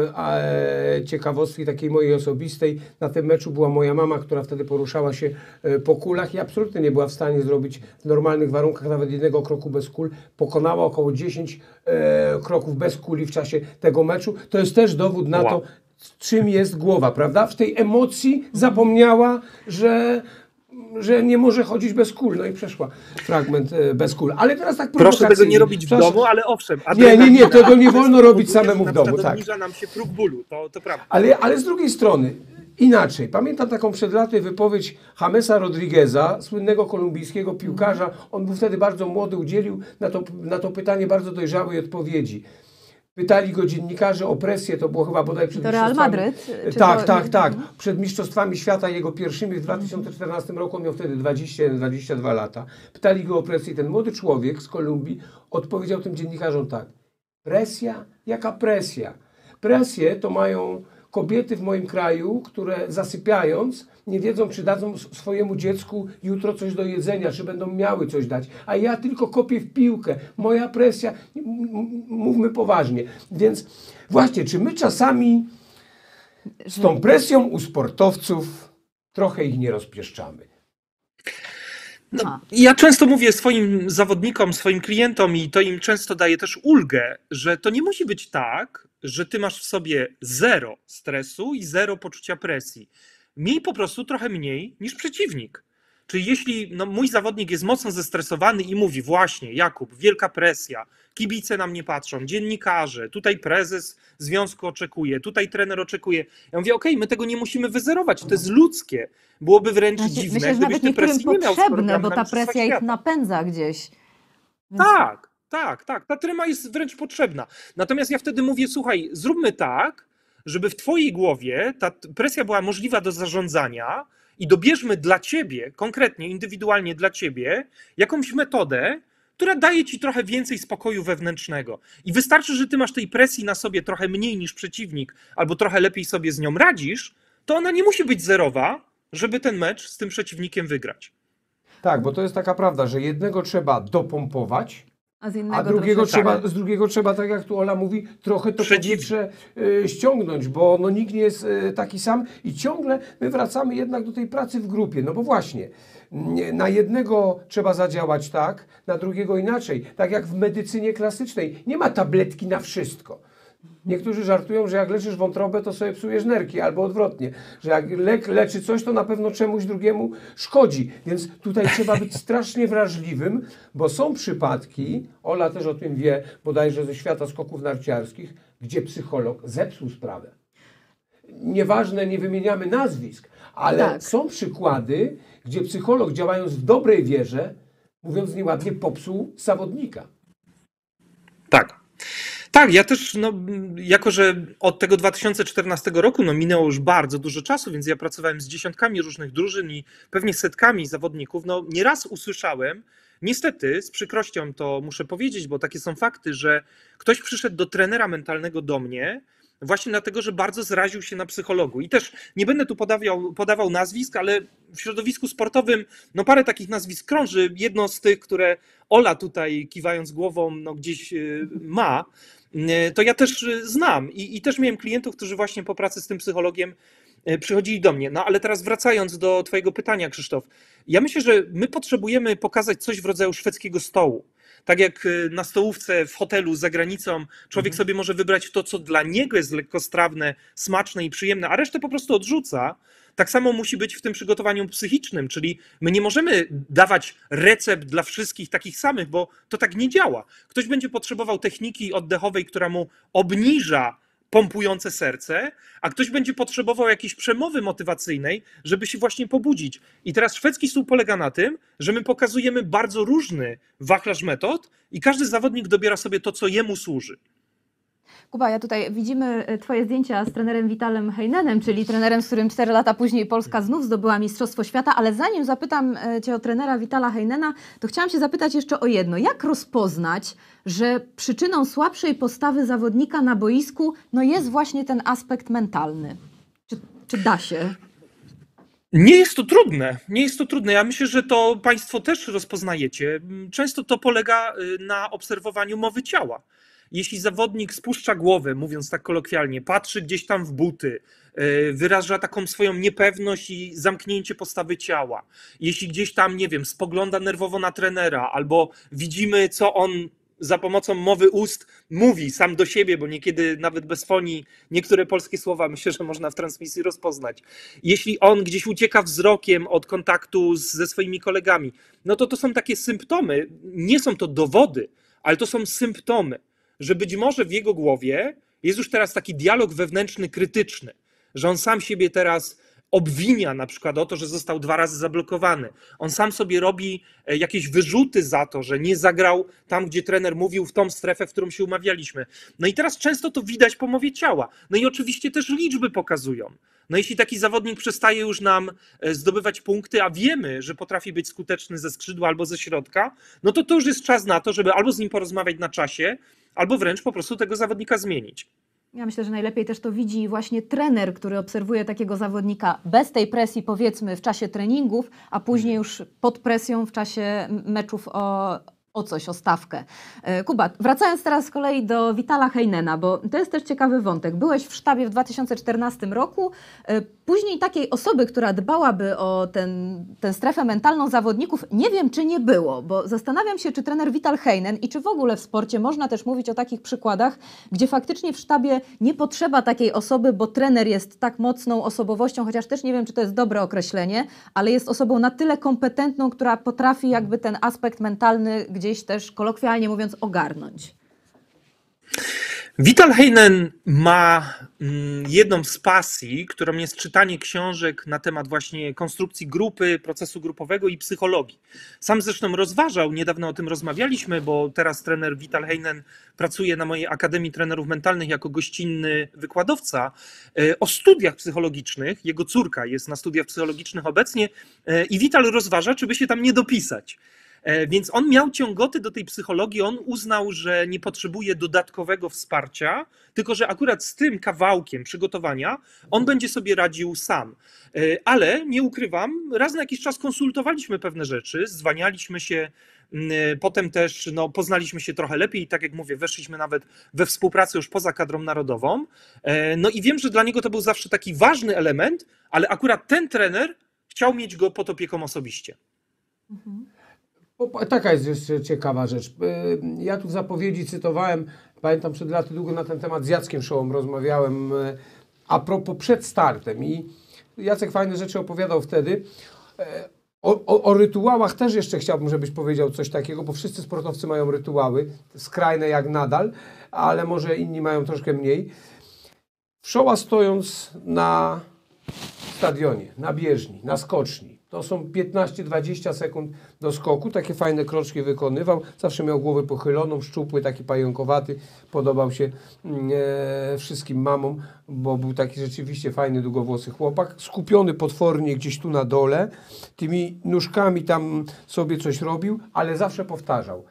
Speaker 2: e, ciekawostki takiej mojej osobistej. Na tym meczu była moja mama, która wtedy poruszała się po kulach i absolutnie nie była w stanie zrobić w normalnych warunkach nawet jednego kroku bez kul. Pokonała około dziesięć e, kroków bez kuli w czasie tego meczu. To jest też dowód na wow. to, czym jest głowa, prawda? W tej emocji zapomniała, że że nie może chodzić bez kul. No i przeszła fragment e, bez kul. Ale teraz tak
Speaker 3: proszę tego nie robić w domu, ale owszem.
Speaker 2: Nie, nie, nie, tego nie wolno robić samemu w domu. Tak.
Speaker 3: Obniża nam się próg bólu, to, to prawda.
Speaker 2: Ale, ale z drugiej strony, inaczej. Pamiętam taką przed laty wypowiedź Jamesa Rodrigueza, słynnego kolumbijskiego piłkarza. On był wtedy bardzo młody, udzielił na to, na to pytanie bardzo dojrzałej odpowiedzi. Pytali go dziennikarze o presję, to było chyba bodaj przed
Speaker 1: to Real Madryt?
Speaker 2: Tak,
Speaker 1: to...
Speaker 2: tak, tak. Przed Mistrzostwami Świata jego pierwszymi w dwa tysiące czternastym roku, on miał wtedy dwadzieścia jeden dwadzieścia dwa lata. Pytali go o presję i ten młody człowiek z Kolumbii odpowiedział tym dziennikarzom tak. Presja? Jaka presja? Presję to mają kobiety w moim kraju, które zasypiając nie wiedzą, czy dadzą swojemu dziecku jutro coś do jedzenia, czy będą miały coś dać. A ja tylko kopię w piłkę. Moja presja, mówmy poważnie. Więc właśnie, czy my czasami z tą presją u sportowców trochę ich nie rozpieszczamy?
Speaker 3: No, ja często mówię swoim zawodnikom, swoim klientom i to im często daje też ulgę, że to nie musi być tak, że ty masz w sobie zero stresu i zero poczucia presji. Miej po prostu trochę mniej niż przeciwnik. Czyli jeśli no, mój zawodnik jest mocno zestresowany i mówi właśnie, Jakub, wielka presja, kibice nam nie patrzą, dziennikarze, tutaj prezes związku oczekuje, tutaj trener oczekuje. Ja mówię, okej, okay, my tego nie musimy wyzerować, to jest ludzkie. Byłoby wręcz znaczy, dziwne,
Speaker 1: myślę, że
Speaker 3: gdybyś
Speaker 1: nawet
Speaker 3: tej presji nie miał.
Speaker 1: Potrzebne, bo ta presja ich napędza gdzieś.
Speaker 3: Więc... Tak, tak, tak. Ta trema jest wręcz potrzebna. Natomiast ja wtedy mówię, słuchaj, zróbmy tak, żeby w twojej głowie ta presja była możliwa do zarządzania i dobierzmy dla ciebie, konkretnie, indywidualnie dla ciebie, jakąś metodę, która daje ci trochę więcej spokoju wewnętrznego. I wystarczy, że ty masz tej presji na sobie trochę mniej niż przeciwnik, albo trochę lepiej sobie z nią radzisz, to ona nie musi być zerowa, żeby ten mecz z tym przeciwnikiem wygrać.
Speaker 2: Tak, bo to jest taka prawda, że jednego trzeba dopompować,
Speaker 1: A z innego
Speaker 2: a drugiego
Speaker 1: troszeczkę.
Speaker 2: trzeba,
Speaker 3: Tak.
Speaker 2: z drugiego trzeba, tak jak tu Ola mówi, trochę to
Speaker 3: Przeciw-
Speaker 2: powietrze y, ściągnąć, bo no, nikt nie jest y, taki sam i ciągle my wracamy jednak do tej pracy w grupie. No bo właśnie, nie, na jednego trzeba zadziałać tak, na drugiego inaczej. Tak jak w medycynie klasycznej. Nie ma tabletki na wszystko. Niektórzy żartują, że jak leczysz wątrobę, to sobie psujesz nerki, albo odwrotnie, że jak lek leczy coś, to na pewno czemuś drugiemu szkodzi. Więc tutaj trzeba być strasznie wrażliwym, bo są przypadki, Ola też o tym wie, bodajże ze świata skoków narciarskich, gdzie psycholog zepsuł sprawę. Nieważne, nie wymieniamy nazwisk, ale
Speaker 1: Tak.
Speaker 2: są przykłady, gdzie psycholog, działając w dobrej wierze, mówiąc nieładnie, popsuł zawodnika.
Speaker 3: Tak. Tak, ja też, no, jako że od tego dwa tysiące czternastego roku no, minęło już bardzo dużo czasu, więc ja pracowałem z dziesiątkami różnych drużyn i pewnie setkami zawodników, no nieraz usłyszałem, niestety z przykrością to muszę powiedzieć, bo takie są fakty, że ktoś przyszedł do trenera mentalnego do mnie właśnie dlatego, że bardzo zraził się na psychologu. I też nie będę tu podawał, podawał nazwisk, ale w środowisku sportowym no parę takich nazwisk krąży. Jedno z tych, które Ola tutaj kiwając głową no gdzieś y, ma, y, to ja też y, znam I, i też miałem klientów, którzy właśnie po pracy z tym psychologiem y, przychodzili do mnie. No ale teraz wracając do twojego pytania, Krzysztof, ja myślę, że my potrzebujemy pokazać coś w rodzaju szwedzkiego stołu. Tak jak na stołówce w hotelu za granicą człowiek sobie może wybrać to, co dla niego jest lekkostrawne, smaczne i przyjemne, a resztę po prostu odrzuca, tak samo musi być w tym przygotowaniu psychicznym, czyli my nie możemy dawać recept dla wszystkich takich samych, bo to tak nie działa. Ktoś będzie potrzebował techniki oddechowej, która mu obniża pompujące serce, a ktoś będzie potrzebował jakiejś przemowy motywacyjnej, żeby się właśnie pobudzić. I teraz szwedzki stół polega na tym, że my pokazujemy bardzo różny wachlarz metod i każdy zawodnik dobiera sobie to, co jemu służy.
Speaker 1: Kuba, ja tutaj widzimy twoje zdjęcia z trenerem Vitalem Heinenem, czyli trenerem, z którym cztery lata później Polska znów zdobyła Mistrzostwo Świata, ale zanim zapytam cię o trenera Vitala Heinena, to chciałam się zapytać jeszcze o jedno. Jak rozpoznać, że przyczyną słabszej postawy zawodnika na boisku no jest właśnie ten aspekt mentalny? Czy, czy da się?
Speaker 3: Nie jest to trudne, nie jest to trudne. Ja myślę, że to Państwo też rozpoznajecie. Często to polega na obserwowaniu mowy ciała. Jeśli zawodnik spuszcza głowę, mówiąc tak kolokwialnie, patrzy gdzieś tam w buty, wyraża taką swoją niepewność i zamknięcie postawy ciała, jeśli gdzieś tam, nie wiem, spogląda nerwowo na trenera, albo widzimy, co on za pomocą mowy ust mówi sam do siebie, bo niekiedy nawet bez fonii niektóre polskie słowa myślę, że można w transmisji rozpoznać. Jeśli on gdzieś ucieka wzrokiem od kontaktu z, ze swoimi kolegami, no to to są takie symptomy, nie są to dowody, ale to są symptomy, że być może w jego głowie jest już teraz taki dialog wewnętrzny krytyczny, że on sam siebie teraz obwinia na przykład o to, że został dwa razy zablokowany. On sam sobie robi jakieś wyrzuty za to, że nie zagrał tam, gdzie trener mówił, w tą strefę, w którą się umawialiśmy. No i teraz często to widać po mowie ciała. No i oczywiście też liczby pokazują. No jeśli taki zawodnik przestaje już nam zdobywać punkty, a wiemy, że potrafi być skuteczny ze skrzydła albo ze środka, no to to już jest czas na to, żeby albo z nim porozmawiać na czasie, albo wręcz po prostu tego zawodnika zmienić.
Speaker 1: Ja myślę, że najlepiej też to widzi właśnie trener, który obserwuje takiego zawodnika bez tej presji, powiedzmy, w czasie treningów, a później już pod presją w czasie meczów o, o coś, o stawkę. Kuba, wracając teraz z kolei do Vitala Heinena, bo to jest też ciekawy wątek. Byłeś w sztabie w dwa tysiące czternastym roku, później takiej osoby, która dbałaby o ten, tę strefę mentalną zawodników, nie wiem, czy nie było, bo zastanawiam się, czy trener Vital Heinen i czy w ogóle w sporcie można też mówić o takich przykładach, gdzie faktycznie w sztabie nie potrzeba takiej osoby, bo trener jest tak mocną osobowością, chociaż też nie wiem, czy to jest dobre określenie, ale jest osobą na tyle kompetentną, która potrafi jakby ten aspekt mentalny gdzieś też kolokwialnie mówiąc ogarnąć.
Speaker 3: Vital Heinen ma jedną z pasji, którą jest czytanie książek na temat właśnie konstrukcji grupy, procesu grupowego i psychologii. Sam zresztą rozważał, niedawno o tym rozmawialiśmy, bo teraz trener Vital Heinen pracuje na mojej Akademii Trenerów Mentalnych jako gościnny wykładowca o studiach psychologicznych. Jego córka jest na studiach psychologicznych obecnie i Vital rozważa, czy by się tam nie dopisać. Więc on miał ciągoty do tej psychologii, on uznał, że nie potrzebuje dodatkowego wsparcia, tylko że akurat z tym kawałkiem przygotowania on będzie sobie radził sam. Ale nie ukrywam, raz na jakiś czas konsultowaliśmy pewne rzeczy, zwanialiśmy się, potem też no, poznaliśmy się trochę lepiej i tak jak mówię, weszliśmy nawet we współpracę już poza kadrą narodową. No i wiem, że dla niego to był zawsze taki ważny element, ale akurat ten trener chciał mieć go pod opieką osobiście.
Speaker 2: Mhm. Taka jest jeszcze ciekawa rzecz. Ja tu w zapowiedzi cytowałem, pamiętam przed laty długo na ten temat z Jackiem Szołą rozmawiałem a propos przed startem i Jacek fajne rzeczy opowiadał wtedy. O, o, o rytuałach też jeszcze chciałbym, żebyś powiedział coś takiego, bo wszyscy sportowcy mają rytuały, skrajne jak nadal, ale może inni mają troszkę mniej. Szoła stojąc na stadionie, na bieżni, na skoczni, to są piętnaście dwadzieścia sekund do skoku, takie fajne kroczki wykonywał, zawsze miał głowę pochyloną, szczupły, taki pająkowaty, podobał się e, wszystkim mamom, bo był taki rzeczywiście fajny, długowłosy chłopak, skupiony potwornie gdzieś tu na dole, tymi nóżkami tam sobie coś robił, ale zawsze powtarzał: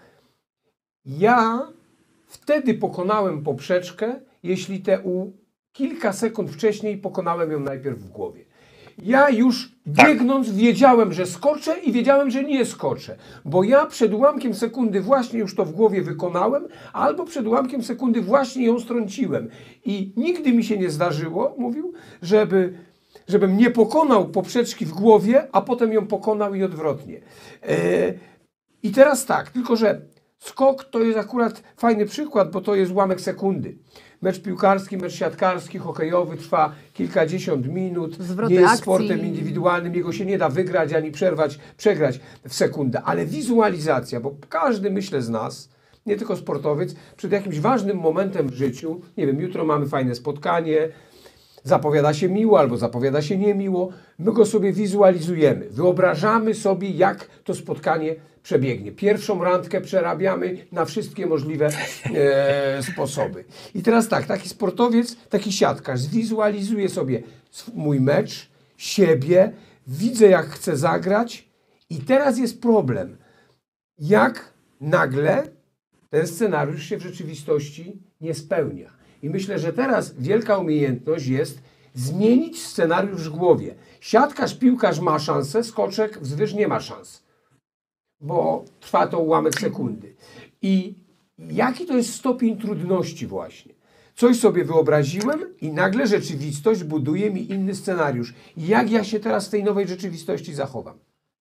Speaker 2: ja wtedy pokonałem poprzeczkę, jeśli te u kilka sekund wcześniej pokonałem ją najpierw w głowie. Ja już biegnąc wiedziałem, że skoczę i wiedziałem, że nie skoczę, bo ja przed ułamkiem sekundy właśnie już to w głowie wykonałem, albo przed ułamkiem sekundy właśnie ją strąciłem. I nigdy mi się nie zdarzyło, mówił, żeby, żebym nie pokonał poprzeczki w głowie, a potem ją pokonał i odwrotnie. E, I teraz tak, tylko że skok to jest akurat fajny przykład, bo to jest ułamek sekundy. Mecz piłkarski, mecz siatkarski, hokejowy trwa kilkadziesiąt minut,
Speaker 1: Zwroty
Speaker 2: nie jest
Speaker 1: akcji.
Speaker 2: sportem indywidualnym, jego się nie da wygrać ani przerwać, przegrać w sekundę, ale wizualizacja, bo każdy, myślę, z nas, nie tylko sportowiec, przed jakimś ważnym momentem w życiu, nie wiem, jutro mamy fajne spotkanie, zapowiada się miło albo zapowiada się niemiło, my go sobie wizualizujemy, wyobrażamy sobie, jak to spotkanie przebiegnie. Pierwszą randkę przerabiamy na wszystkie możliwe e, sposoby. I teraz tak, taki sportowiec, taki siatkarz zwizualizuje sobie mój mecz, siebie, widzę, jak chcę zagrać i teraz jest problem, jak nagle ten scenariusz się w rzeczywistości nie spełnia. I myślę, że teraz wielka umiejętność jest zmienić scenariusz w głowie. Siatkarz, piłkarz ma szansę, skoczek wzwyż nie ma szans, bo trwa to ułamek sekundy. I jaki to jest stopień trudności właśnie? Coś sobie wyobraziłem i nagle rzeczywistość buduje mi inny scenariusz. Jak ja się teraz w tej nowej rzeczywistości zachowam?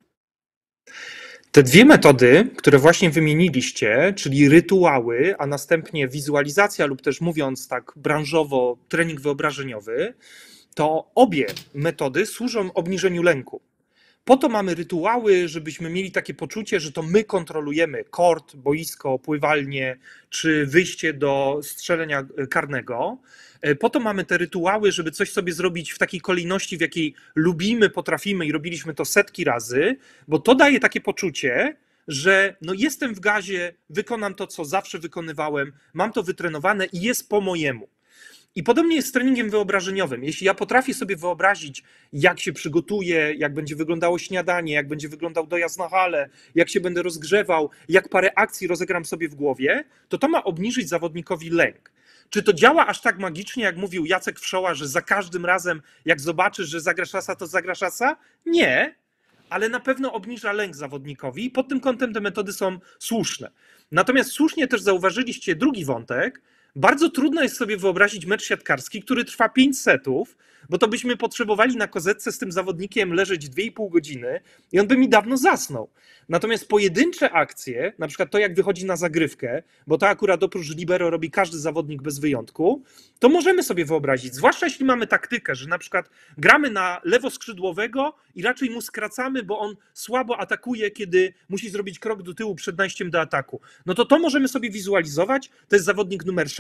Speaker 3: Te dwie metody, które właśnie wymieniliście, czyli rytuały, a następnie wizualizacja lub też mówiąc tak branżowo trening wyobrażeniowy, to obie metody służą obniżeniu lęku. Po to mamy rytuały, żebyśmy mieli takie poczucie, że to my kontrolujemy kort, boisko, pływalnię czy wyjście do strzelenia karnego. Po to mamy te rytuały, żeby coś sobie zrobić w takiej kolejności, w jakiej lubimy, potrafimy i robiliśmy to setki razy, bo to daje takie poczucie, że no jestem w gazie, wykonam to, co zawsze wykonywałem, mam to wytrenowane i jest po mojemu. I podobnie jest z treningiem wyobrażeniowym. Jeśli ja potrafię sobie wyobrazić, jak się przygotuję, jak będzie wyglądało śniadanie, jak będzie wyglądał dojazd na halę, jak się będę rozgrzewał, jak parę akcji rozegram sobie w głowie, to to ma obniżyć zawodnikowi lęk. Czy to działa aż tak magicznie, jak mówił Jacek Wszoła, że za każdym razem, jak zobaczysz, że zagrasz asa, to zagrasz asa? Nie, ale na pewno obniża lęk zawodnikowi i pod tym kątem te metody są słuszne. Natomiast słusznie też zauważyliście drugi wątek. Bardzo trudno jest sobie wyobrazić mecz siatkarski, który trwa pięć setów, bo to byśmy potrzebowali na kozetce z tym zawodnikiem leżeć dwie i pół godziny i on by mi dawno zasnął. Natomiast pojedyncze akcje, na przykład to jak wychodzi na zagrywkę, bo to akurat oprócz libero robi każdy zawodnik bez wyjątku, to możemy sobie wyobrazić, zwłaszcza jeśli mamy taktykę, że na przykład gramy na lewoskrzydłowego i raczej mu skracamy, bo on słabo atakuje, kiedy musi zrobić krok do tyłu przed najściem do ataku. No to to możemy sobie wizualizować, to jest zawodnik numer sześć,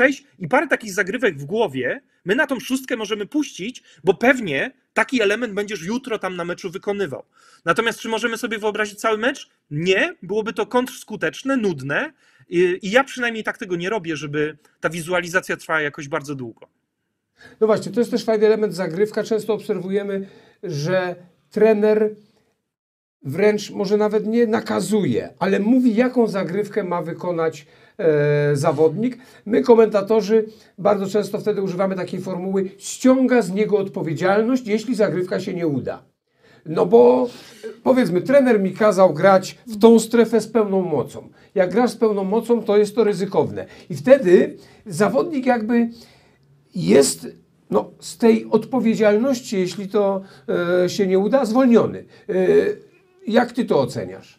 Speaker 3: przejść i parę takich zagrywek w głowie my na tą szóstkę możemy puścić, bo pewnie taki element będziesz jutro tam na meczu wykonywał. Natomiast czy możemy sobie wyobrazić cały mecz? Nie, byłoby to kontrskuteczne, nudne i, i ja przynajmniej tak tego nie robię, żeby ta wizualizacja trwała jakoś bardzo długo.
Speaker 2: No właśnie, to jest też fajny element zagrywka. Często obserwujemy, że trener wręcz może nawet nie nakazuje, ale mówi, jaką zagrywkę ma wykonać e, zawodnik. My, komentatorzy, bardzo często wtedy używamy takiej formuły: ściąga z niego odpowiedzialność, jeśli zagrywka się nie uda. No bo powiedzmy, trener mi kazał grać w tą strefę z pełną mocą. Jak grasz z pełną mocą, to jest to ryzykowne. I wtedy zawodnik jakby jest no, z tej odpowiedzialności, jeśli to e, się nie uda, zwolniony. E, jak ty to oceniasz?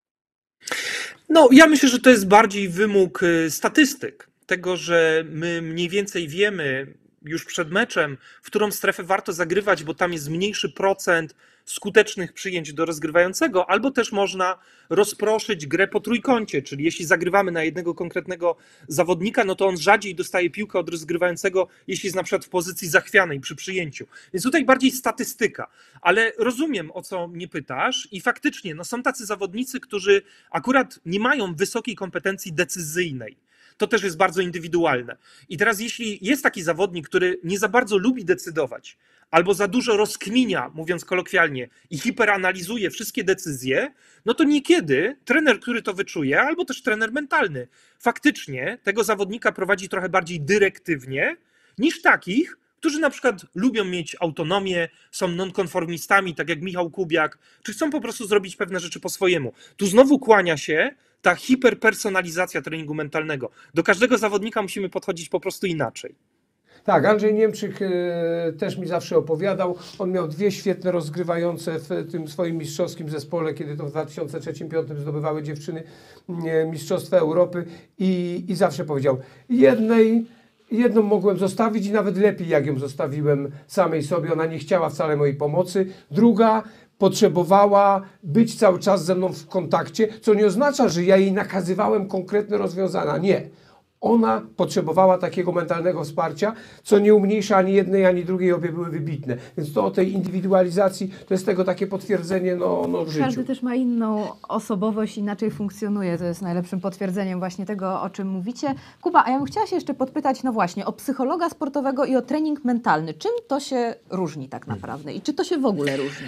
Speaker 3: No, ja myślę, że to jest bardziej wymóg statystyk. Tego, że my mniej więcej wiemy już przed meczem, w którą strefę warto zagrywać, bo tam jest mniejszy procent skutecznych przyjęć do rozgrywającego, albo też można rozproszyć grę po trójkącie, czyli jeśli zagrywamy na jednego konkretnego zawodnika, no to on rzadziej dostaje piłkę od rozgrywającego, jeśli jest na przykład w pozycji zachwianej przy przyjęciu. Więc tutaj bardziej statystyka, ale rozumiem, o co mnie pytasz i faktycznie no są tacy zawodnicy, którzy akurat nie mają wysokiej kompetencji decyzyjnej. To też jest bardzo indywidualne. I teraz jeśli jest taki zawodnik, który nie za bardzo lubi decydować, albo za dużo rozkminia, mówiąc kolokwialnie, i hiperanalizuje wszystkie decyzje, no to niekiedy trener, który to wyczuje, albo też trener mentalny, faktycznie tego zawodnika prowadzi trochę bardziej dyrektywnie niż takich, którzy na przykład lubią mieć autonomię, są nonkonformistami, tak jak Michał Kubiak, czy chcą po prostu zrobić pewne rzeczy po swojemu. Tu znowu kłania się ta hiperpersonalizacja treningu mentalnego. Do każdego zawodnika musimy podchodzić po prostu inaczej.
Speaker 2: Tak, Andrzej Niemczyk e, też mi zawsze opowiadał. On miał dwie świetne rozgrywające w tym swoim mistrzowskim zespole, kiedy to w dwa tysiące trzecim dwa tysiące piątym zdobywały dziewczyny e, Mistrzostwa Europy i, i zawsze powiedział, jednej, jedną mogłem zostawić i nawet lepiej, jak ją zostawiłem samej sobie. Ona nie chciała wcale mojej pomocy. Druga potrzebowała być cały czas ze mną w kontakcie, co nie oznacza, że ja jej nakazywałem konkretne rozwiązania. Nie. Ona potrzebowała takiego mentalnego wsparcia, co nie umniejsza ani jednej, ani drugiej, obie były wybitne. Więc to o tej indywidualizacji to jest tego takie potwierdzenie no, no w życiu.
Speaker 1: Każdy też ma inną osobowość, inaczej funkcjonuje. To jest najlepszym potwierdzeniem właśnie tego, o czym mówicie. Kuba, a ja bym chciała się jeszcze podpytać, no właśnie, o psychologa sportowego i o trening mentalny. Czym to się różni tak naprawdę i czy to się w ogóle różni?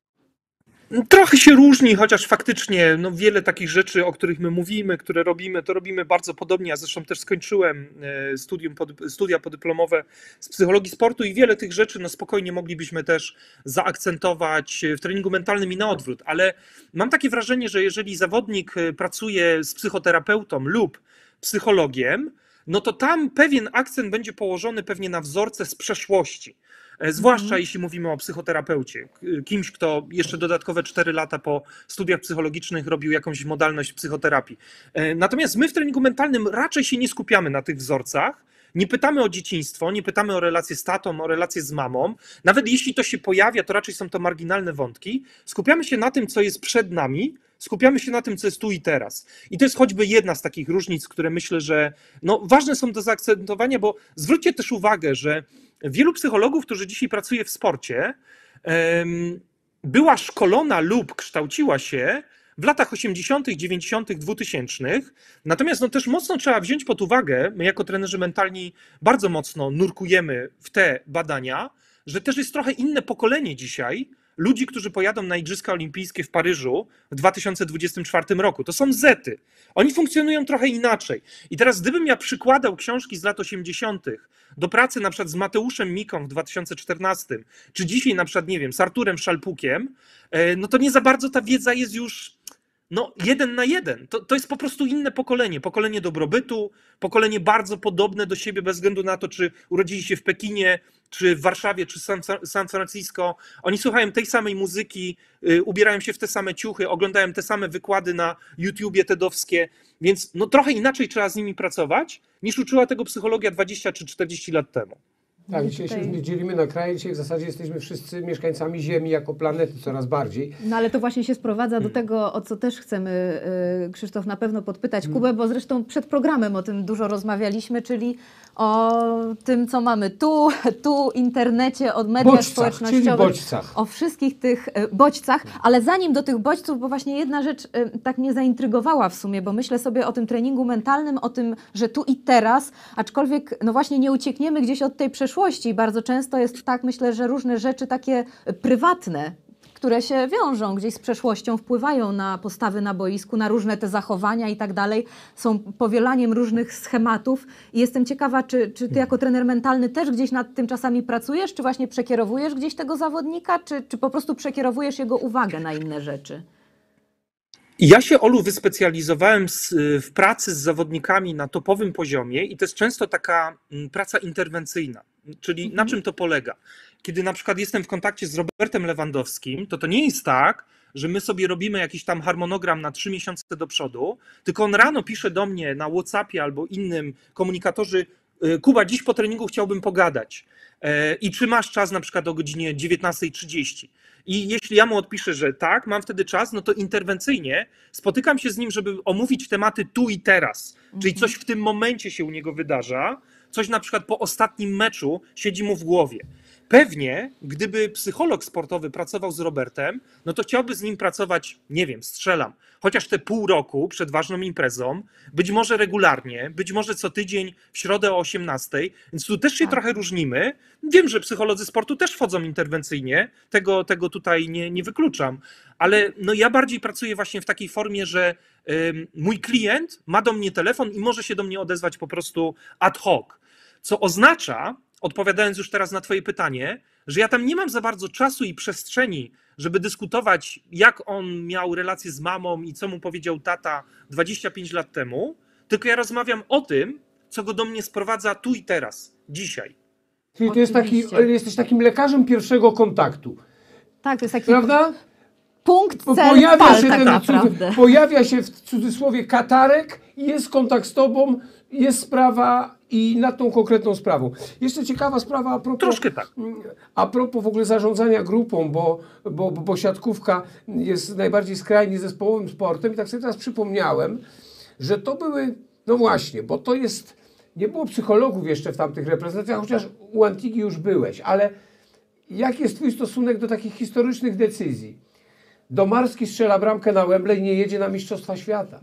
Speaker 3: Trochę się różni, chociaż faktycznie no, wiele takich rzeczy, o których my mówimy, które robimy, to robimy bardzo podobnie. Ja zresztą też skończyłem studium, studia podyplomowe z psychologii sportu i wiele tych rzeczy no, spokojnie moglibyśmy też zaakcentować w treningu mentalnym i na odwrót. Ale mam takie wrażenie, że jeżeli zawodnik pracuje z psychoterapeutą lub psychologiem, no to tam pewien akcent będzie położony pewnie na wzorce z przeszłości. Zwłaszcza mm. jeśli mówimy o psychoterapeucie, kimś, kto jeszcze dodatkowe cztery lata po studiach psychologicznych robił jakąś modalność psychoterapii. Natomiast my w treningu mentalnym raczej się nie skupiamy na tych wzorcach, nie pytamy o dzieciństwo, nie pytamy o relacje z tatą, o relacje z mamą. Nawet jeśli to się pojawia, to raczej są to marginalne wątki. Skupiamy się na tym, co jest przed nami, skupiamy się na tym, co jest tu i teraz. I to jest choćby jedna z takich różnic, które myślę, że no, ważne są do zaakcentowania, bo zwróćcie też uwagę, że wielu psychologów, którzy dzisiaj pracuje w sporcie, była szkolona lub kształciła się w latach osiemdziesiątych, dziewięćdziesiątych, dwutysięcznych. Natomiast no, też mocno trzeba wziąć pod uwagę, my jako trenerzy mentalni bardzo mocno nurkujemy w te badania, że też jest trochę inne pokolenie dzisiaj ludzi, którzy pojadą na Igrzyska Olimpijskie w Paryżu w dwa tysiące dwudziestym czwartym roku. To są zety. Oni funkcjonują trochę inaczej. I teraz gdybym ja przykładał książki z lat osiemdziesiątych do pracy na przykład z Mateuszem Miką w dwa tysiące czternastym, czy dzisiaj na przykład, nie wiem, z Arturem Szalpukiem, no to nie za bardzo ta wiedza jest już no jeden na jeden. To, to jest po prostu inne pokolenie. Pokolenie dobrobytu, pokolenie bardzo podobne do siebie bez względu na to, czy urodzili się w Pekinie, czy w Warszawie, czy San, San Francisco. Oni słuchają tej samej muzyki, y, ubierają się w te same ciuchy, oglądają te same wykłady na YouTubie tedowskie, więc no trochę inaczej trzeba z nimi pracować, niż uczyła tego psychologia dwadzieścia czy czterdzieści lat temu.
Speaker 2: Tak,
Speaker 1: I
Speaker 2: dzisiaj
Speaker 1: tutaj-
Speaker 2: się już nie dzielimy na kraje, dzisiaj w zasadzie jesteśmy wszyscy mieszkańcami Ziemi jako planety coraz bardziej.
Speaker 1: No ale to właśnie się sprowadza do tego, o co też chcemy, y, Krzysztof, na pewno podpytać Kubę, bo zresztą przed programem o tym dużo rozmawialiśmy, czyli o tym, co mamy tu, tu, internecie, od mediach
Speaker 2: Bodźcach, czyli
Speaker 1: społecznościowych.
Speaker 2: bodźcach.
Speaker 1: O wszystkich tych y, bodźcach, ale zanim do tych bodźców, bo właśnie jedna rzecz y, tak mnie zaintrygowała w sumie, bo myślę sobie o tym treningu mentalnym, o tym, że tu i teraz, aczkolwiek no właśnie nie uciekniemy gdzieś od tej przeszłości. Bardzo często jest tak, myślę, że różne rzeczy takie prywatne, które się wiążą gdzieś z przeszłością, wpływają na postawy na boisku, na różne te zachowania i tak dalej, są powielaniem różnych schematów. I jestem ciekawa, czy, czy ty jako trener mentalny też gdzieś nad tym czasami pracujesz, czy właśnie przekierowujesz gdzieś tego zawodnika, czy, czy po prostu przekierowujesz jego uwagę na inne rzeczy?
Speaker 3: Ja się, Olu, wyspecjalizowałem z, w pracy z zawodnikami na topowym poziomie i to jest często taka mm, praca interwencyjna. Czyli na czym to polega? Kiedy na przykład jestem w kontakcie z Robertem Lewandowskim, to to nie jest tak, że my sobie robimy jakiś tam harmonogram na trzy miesiące do przodu, tylko on rano pisze do mnie na WhatsAppie albo innym komunikatorze: Kuba, dziś po treningu chciałbym pogadać. I czy masz czas na przykład o godzinie dziewiętnasta trzydzieści? I jeśli ja mu odpiszę, że tak, mam wtedy czas, no to interwencyjnie spotykam się z nim, żeby omówić tematy tu i teraz. Czyli coś w tym momencie się u niego wydarza, coś na przykład po ostatnim meczu siedzi mu w głowie. Pewnie, gdyby psycholog sportowy pracował z Robertem, no to chciałby z nim pracować, nie wiem, strzelam, chociaż te pół roku przed ważną imprezą, być może regularnie, być może co tydzień w środę o osiemnastej, więc tu też się
Speaker 1: Tak.
Speaker 3: trochę różnimy. Wiem, że psycholodzy sportu też wchodzą interwencyjnie, tego, tego tutaj nie, nie wykluczam, ale no ja bardziej pracuję właśnie w takiej formie, że ym, mój klient ma do mnie telefon i może się do mnie odezwać po prostu ad hoc, co oznacza, odpowiadając już teraz na twoje pytanie, że ja tam nie mam za bardzo czasu i przestrzeni, żeby dyskutować, jak on miał relację z mamą i co mu powiedział tata dwadzieścia pięć lat temu, tylko ja rozmawiam o tym, co go do mnie sprowadza tu i teraz, dzisiaj.
Speaker 2: Czyli to jest taki,
Speaker 1: Oczywiście.
Speaker 2: jesteś takim lekarzem pierwszego kontaktu,
Speaker 1: Tak, to jest taki
Speaker 2: prawda?
Speaker 1: punkt,
Speaker 2: Bo
Speaker 1: cel,
Speaker 2: pojawia
Speaker 1: pal
Speaker 2: się
Speaker 1: tak
Speaker 2: ten
Speaker 1: naprawdę.
Speaker 2: cudzy, pojawia się w cudzysłowie katarek i jest kontakt z tobą, jest sprawa i nad tą konkretną sprawą. Jeszcze ciekawa sprawa a propos,
Speaker 3: Troszkę tak.
Speaker 2: a propos w ogóle zarządzania grupą, bo, bo, bo, bo siatkówka jest najbardziej skrajnie zespołowym sportem i tak sobie teraz przypomniałem, że to były, no właśnie, bo to jest, nie było psychologów jeszcze w tamtych reprezentacjach, chociaż u Antigi już byłeś, ale jaki jest twój stosunek do takich historycznych decyzji? Domarski strzela bramkę na Wembley i nie jedzie na Mistrzostwa Świata.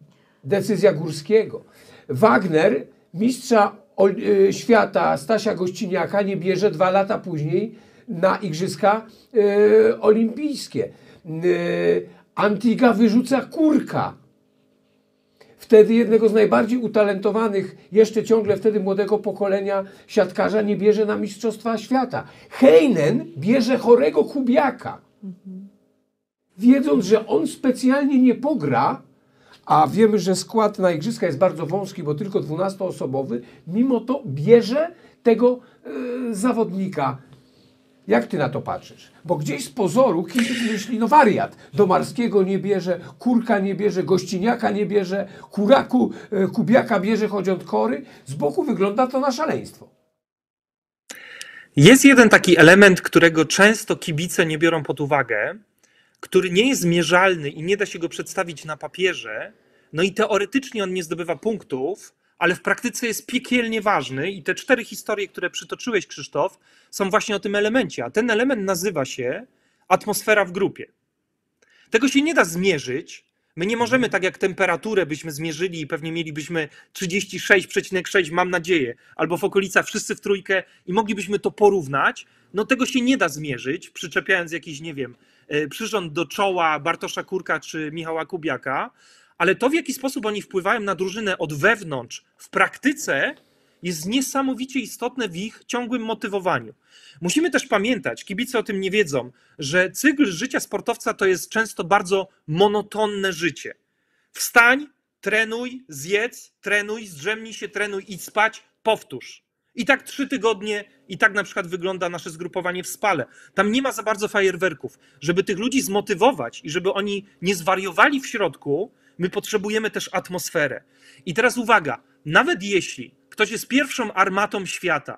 Speaker 2: Decyzja Górskiego. Wagner, mistrza y, świata Stasia Gościniaka, nie bierze dwa lata później na Igrzyska y, Olimpijskie. Y, Antiga wyrzuca Kurka. Wtedy jednego z najbardziej utalentowanych, jeszcze ciągle wtedy młodego pokolenia siatkarza nie bierze na Mistrzostwa Świata. Heinen bierze chorego Kubiaka. Wiedząc, że on specjalnie nie pogra, a wiemy, że skład na Igrzyska jest bardzo wąski, bo tylko dwunastoosobowy, mimo to bierze tego e, zawodnika. Jak ty na to patrzysz? Bo gdzieś z pozoru kibic myśli, no wariat. Domarskiego nie bierze, Kurka nie bierze, Gościniaka nie bierze, Kuraku, e, Kubiaka bierze, choć od kory. Z boku wygląda to na szaleństwo.
Speaker 3: Jest jeden taki element, którego często kibice nie biorą pod uwagę, który nie jest mierzalny i nie da się go przedstawić na papierze, no i teoretycznie on nie zdobywa punktów, ale w praktyce jest piekielnie ważny i te cztery historie, które przytoczyłeś, Krzysztof, są właśnie o tym elemencie, a ten element nazywa się atmosfera w grupie. Tego się nie da zmierzyć. My nie możemy, tak jak temperaturę byśmy zmierzyli i pewnie mielibyśmy trzydzieści sześć przecinek sześć, mam nadzieję, albo w okolicach wszyscy w trójkę i moglibyśmy to porównać. No tego się nie da zmierzyć, przyczepiając jakiś, nie wiem, przyrząd do czoła Bartosza Kurka czy Michała Kubiaka, ale to, w jaki sposób oni wpływają na drużynę od wewnątrz w praktyce, jest niesamowicie istotne w ich ciągłym motywowaniu. Musimy też pamiętać, kibice o tym nie wiedzą, że cykl życia sportowca to jest często bardzo monotonne życie. Wstań, trenuj, zjedz, trenuj, zdrzemnij się, trenuj, idź spać, powtórz. I tak trzy tygodnie, i tak na przykład wygląda nasze zgrupowanie w Spale. Tam nie ma za bardzo fajerwerków. Żeby tych ludzi zmotywować i żeby oni nie zwariowali w środku, my potrzebujemy też atmosferę. I teraz uwaga, nawet jeśli ktoś jest pierwszą armatą świata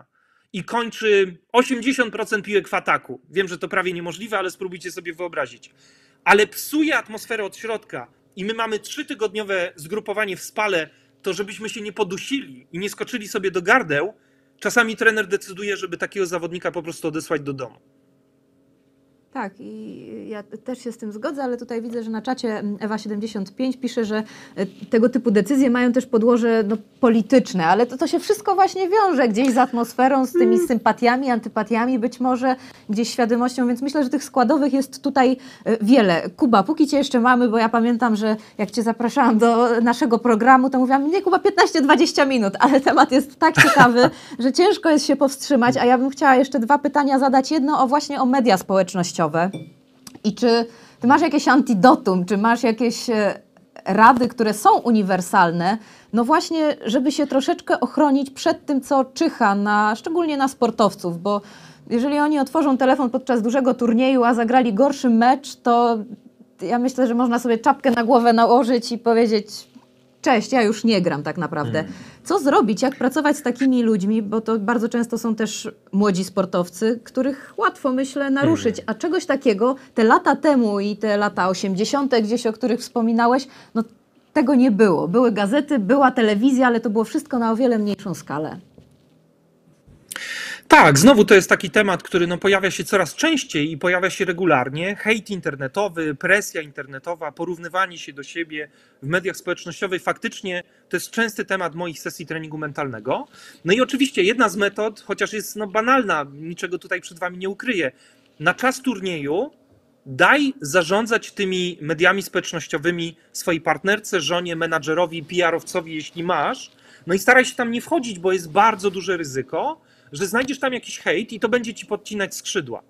Speaker 3: i kończy osiemdziesiąt procent piłek w ataku. Wiem, że to prawie niemożliwe, ale spróbujcie sobie wyobrazić. Ale psuje atmosferę od środka i my mamy trzytygodniowe zgrupowanie w Spale, to żebyśmy się nie podusili i nie skoczyli sobie do gardeł, czasami trener decyduje, żeby takiego zawodnika po prostu odesłać do domu.
Speaker 1: Tak, i ja też się z tym zgodzę, ale tutaj widzę, że na czacie Ewa siedemdziesiąt pięć pisze, że tego typu decyzje mają też podłoże no, polityczne, ale to, to się wszystko właśnie wiąże gdzieś z atmosferą, z tymi sympatiami, antypatiami, być może gdzieś świadomością, więc myślę, że tych składowych jest tutaj wiele. Kuba, póki Cię jeszcze mamy, bo ja pamiętam, że jak Cię zapraszałam do naszego programu, to mówiłam, nie Kuba, piętnaście dwadzieścia minut, ale temat jest tak ciekawy, że ciężko jest się powstrzymać, a ja bym chciała jeszcze dwa pytania zadać. Jedno o właśnie o media społecznościowe. I czy ty masz jakieś antidotum, czy masz jakieś rady, które są uniwersalne, no właśnie, żeby się troszeczkę ochronić przed tym, co czyha, na, szczególnie na sportowców, bo jeżeli oni otworzą telefon podczas dużego turnieju, a zagrali gorszy mecz, to ja myślę, że można sobie czapkę na głowę nałożyć i powiedzieć: cześć, ja już nie gram tak naprawdę. Co zrobić, jak pracować z takimi ludźmi, bo to bardzo często są też młodzi sportowcy, których łatwo, myślę, naruszyć, a czegoś takiego te lata temu i te lata osiemdziesiąte gdzieś, o których wspominałeś, no tego nie było. Były gazety, była telewizja, ale to było wszystko na o wiele mniejszą skalę.
Speaker 3: Tak, znowu to jest taki temat, który no pojawia się coraz częściej i pojawia się regularnie. Hejt internetowy, presja internetowa, porównywanie się do siebie w mediach społecznościowych. Faktycznie to jest częsty temat moich sesji treningu mentalnego. No i oczywiście jedna z metod, chociaż jest no banalna, niczego tutaj przed wami nie ukryję. Na czas turnieju daj zarządzać tymi mediami społecznościowymi swojej partnerce, żonie, menadżerowi, P R-owcowi, jeśli masz. No i staraj się tam nie wchodzić, bo jest bardzo duże ryzyko, że znajdziesz tam jakiś hejt i to będzie ci podcinać skrzydła.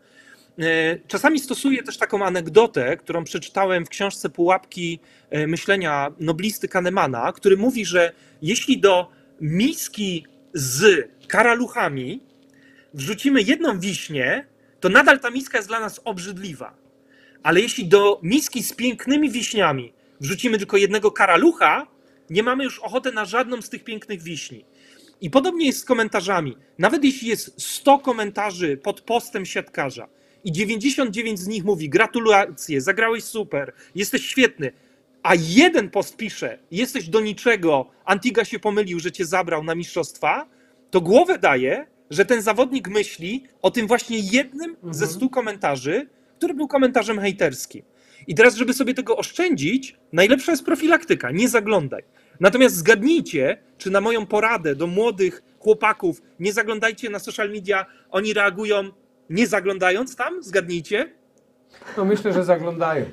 Speaker 3: Czasami stosuję też taką anegdotę, którą przeczytałem w książce Pułapki myślenia noblisty Kahnemana, który mówi, że jeśli do miski z karaluchami wrzucimy jedną wiśnię, to nadal ta miska jest dla nas obrzydliwa. Ale jeśli do miski z pięknymi wiśniami wrzucimy tylko jednego karalucha, nie mamy już ochoty na żadną z tych pięknych wiśni. I podobnie jest z komentarzami. Nawet jeśli jest sto komentarzy pod postem siatkarza i dziewięćdziesiąt dziewięć z nich mówi: gratulacje, zagrałeś super, jesteś świetny, a jeden post pisze: jesteś do niczego, Antiga się pomylił, że cię zabrał na mistrzostwa, to głowę daje, że ten zawodnik myśli o tym właśnie jednym mhm. ze stu komentarzy, który był komentarzem hejterskim. I teraz, żeby sobie tego oszczędzić, najlepsza jest profilaktyka, nie zaglądaj. Natomiast zgadnijcie, czy na moją poradę do młodych chłopaków: nie zaglądajcie na social media, oni reagują nie zaglądając tam? Zgadnijcie.
Speaker 2: No myślę, że zaglądają.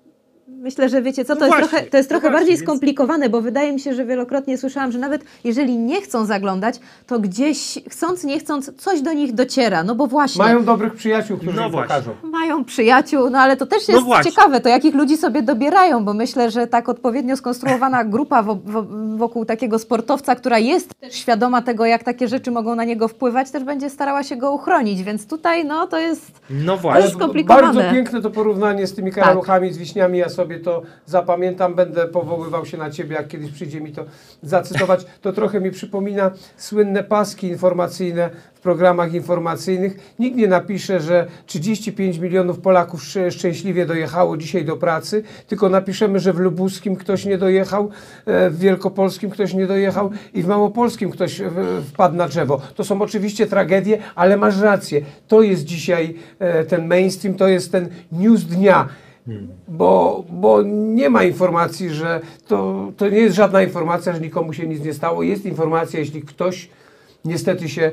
Speaker 1: Myślę, że wiecie co, to
Speaker 3: no
Speaker 1: jest
Speaker 3: właśnie,
Speaker 1: trochę, to jest
Speaker 3: no
Speaker 1: trochę
Speaker 3: właśnie,
Speaker 1: bardziej
Speaker 3: więc...
Speaker 1: skomplikowane, bo wydaje mi się, że wielokrotnie słyszałam, że nawet jeżeli nie chcą zaglądać, to gdzieś chcąc, nie chcąc, coś do nich dociera, no bo właśnie...
Speaker 2: Mają dobrych przyjaciół, którzy
Speaker 3: no
Speaker 2: im
Speaker 3: właśnie.
Speaker 2: pokażą.
Speaker 1: Mają przyjaciół, no ale to też jest
Speaker 3: no
Speaker 1: ciekawe, to jakich ludzi sobie dobierają, bo myślę, że tak odpowiednio skonstruowana grupa wo, wo, wokół takiego sportowca, która jest też świadoma tego, jak takie rzeczy mogą na niego wpływać, też będzie starała się go uchronić, więc tutaj no to jest,
Speaker 3: no
Speaker 1: to jest skomplikowane.
Speaker 2: Bardzo piękne to porównanie z tymi karaluchami, tak. z wiśniami, ja sobie to zapamiętam, będę powoływał się na ciebie, jak kiedyś przyjdzie mi to zacytować. To trochę mi przypomina słynne paski informacyjne w programach informacyjnych. Nikt nie napisze, że trzydzieści pięć milionów Polaków szczęśliwie dojechało dzisiaj do pracy, tylko napiszemy, że w Lubuskim ktoś nie dojechał, w Wielkopolskim ktoś nie dojechał i w Małopolskim ktoś wpadł na drzewo. To są oczywiście tragedie, ale masz rację. To jest dzisiaj ten mainstream, to jest ten news dnia. Hmm. Bo, bo nie ma informacji, że to, to nie jest żadna informacja, że nikomu się nic nie stało. Jest informacja, jeśli ktoś niestety się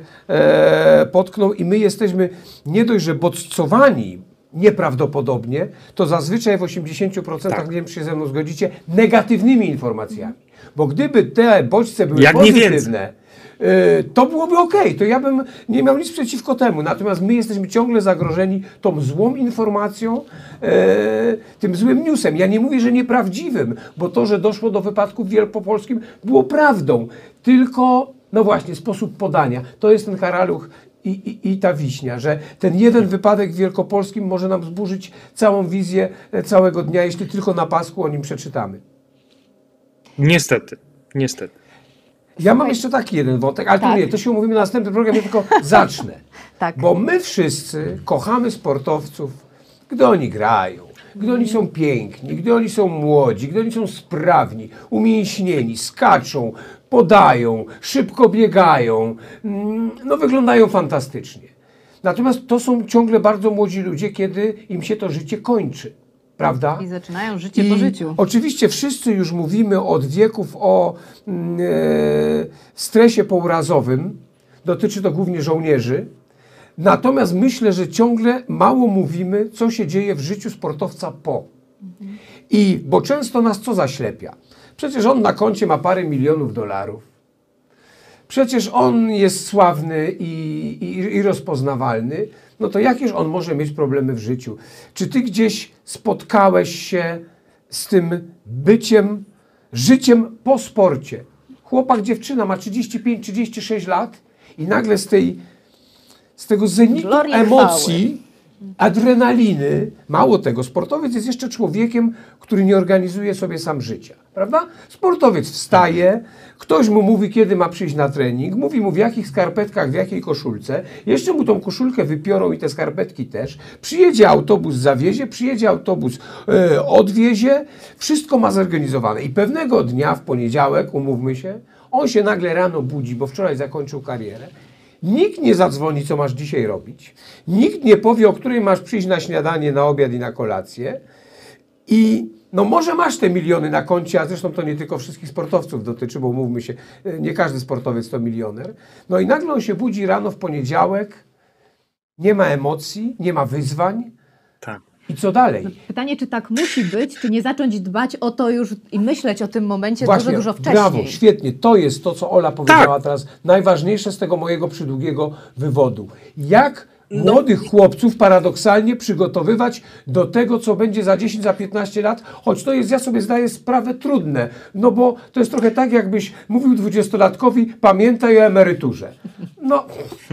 Speaker 2: e, potknął i my jesteśmy nie dość, że bodźcowani nieprawdopodobnie, to zazwyczaj w osiemdziesięciu procentach, tak. nie wiem, czy się ze mną zgodzicie, negatywnymi informacjami. Bo gdyby te bodźce były
Speaker 3: Jak
Speaker 2: pozytywne, to byłoby okej, to ja bym nie miał nic przeciwko temu. Natomiast my jesteśmy ciągle zagrożeni tą złą informacją, e, tym złym newsem. Ja nie mówię, że nieprawdziwym, bo to, że doszło do wypadku w Wielkopolskim, było prawdą. Tylko, no właśnie, sposób podania. To jest ten karaluch i, i, i ta wiśnia, że ten jeden wypadek w Wielkopolskim może nam zburzyć całą wizję całego dnia, jeśli tylko na pasku o nim przeczytamy.
Speaker 3: Niestety, niestety.
Speaker 2: Ja mam jeszcze taki jeden wątek, ale
Speaker 1: Tak.
Speaker 2: to nie, to się umówimy na następnym programie, tylko zacznę.
Speaker 1: Tak.
Speaker 2: Bo my wszyscy kochamy sportowców, gdy oni grają, gdy oni są piękni, gdy oni są młodzi, gdy oni są sprawni, umięśnieni, skaczą, podają, szybko biegają, mm, no wyglądają fantastycznie. Natomiast to są ciągle bardzo młodzi ludzie, kiedy im się to życie kończy. Prawda?
Speaker 1: I zaczynają życie
Speaker 2: I
Speaker 1: po życiu.
Speaker 2: Oczywiście wszyscy już mówimy od wieków o mm, e, stresie pourazowym. Dotyczy to głównie żołnierzy. Natomiast myślę, że ciągle mało mówimy, co się dzieje w życiu sportowca po. Mhm. I bo często nas co zaślepia? Przecież on na koncie ma parę milionów dolarów. Przecież on jest sławny i, i, i rozpoznawalny. No to jakież on może mieć problemy w życiu? Czy ty gdzieś spotkałeś się z tym byciem, życiem po sporcie? Chłopak, dziewczyna ma trzydzieści pięć trzydzieści sześć lat i nagle z tej, z tego zenitu
Speaker 1: Glorii
Speaker 2: emocji, adrenaliny, mało tego, sportowiec jest jeszcze człowiekiem, który nie organizuje sobie sam życia, prawda? Sportowiec wstaje, ktoś mu mówi, kiedy ma przyjść na trening, mówi mu w jakich skarpetkach, w jakiej koszulce, jeszcze mu tą koszulkę wypiorą i te skarpetki też, przyjedzie autobus, zawiezie, przyjedzie autobus, yy, odwiezie, wszystko ma zorganizowane i pewnego dnia w poniedziałek, umówmy się, on się nagle rano budzi, bo wczoraj zakończył karierę. Nikt nie zadzwoni, co masz dzisiaj robić. Nikt nie powie, o której masz przyjść na śniadanie, na obiad i na kolację. I no może masz te miliony na koncie, a zresztą to nie tylko wszystkich sportowców dotyczy, bo mówmy się, nie każdy sportowiec to milioner. No i nagle on się budzi rano w poniedziałek, nie ma emocji, nie ma wyzwań.
Speaker 3: Tak.
Speaker 2: I co dalej?
Speaker 1: Pytanie, czy tak musi być, czy nie zacząć dbać o to już i myśleć o tym momencie
Speaker 2: Właśnie,
Speaker 1: dużo, dużo wcześniej.
Speaker 2: brawo, świetnie. To jest to, co Ola powiedziała
Speaker 3: Tak.
Speaker 2: teraz, najważniejsze z tego mojego przydługiego wywodu. Jak
Speaker 3: No.
Speaker 2: młodych chłopców paradoksalnie przygotowywać do tego, co będzie za dziesięć, za piętnaście lat, choć to jest, ja sobie zdaję sprawę, trudne, no bo to jest trochę tak, jakbyś mówił dwudziestolatkowi, pamiętaj o emeryturze. No,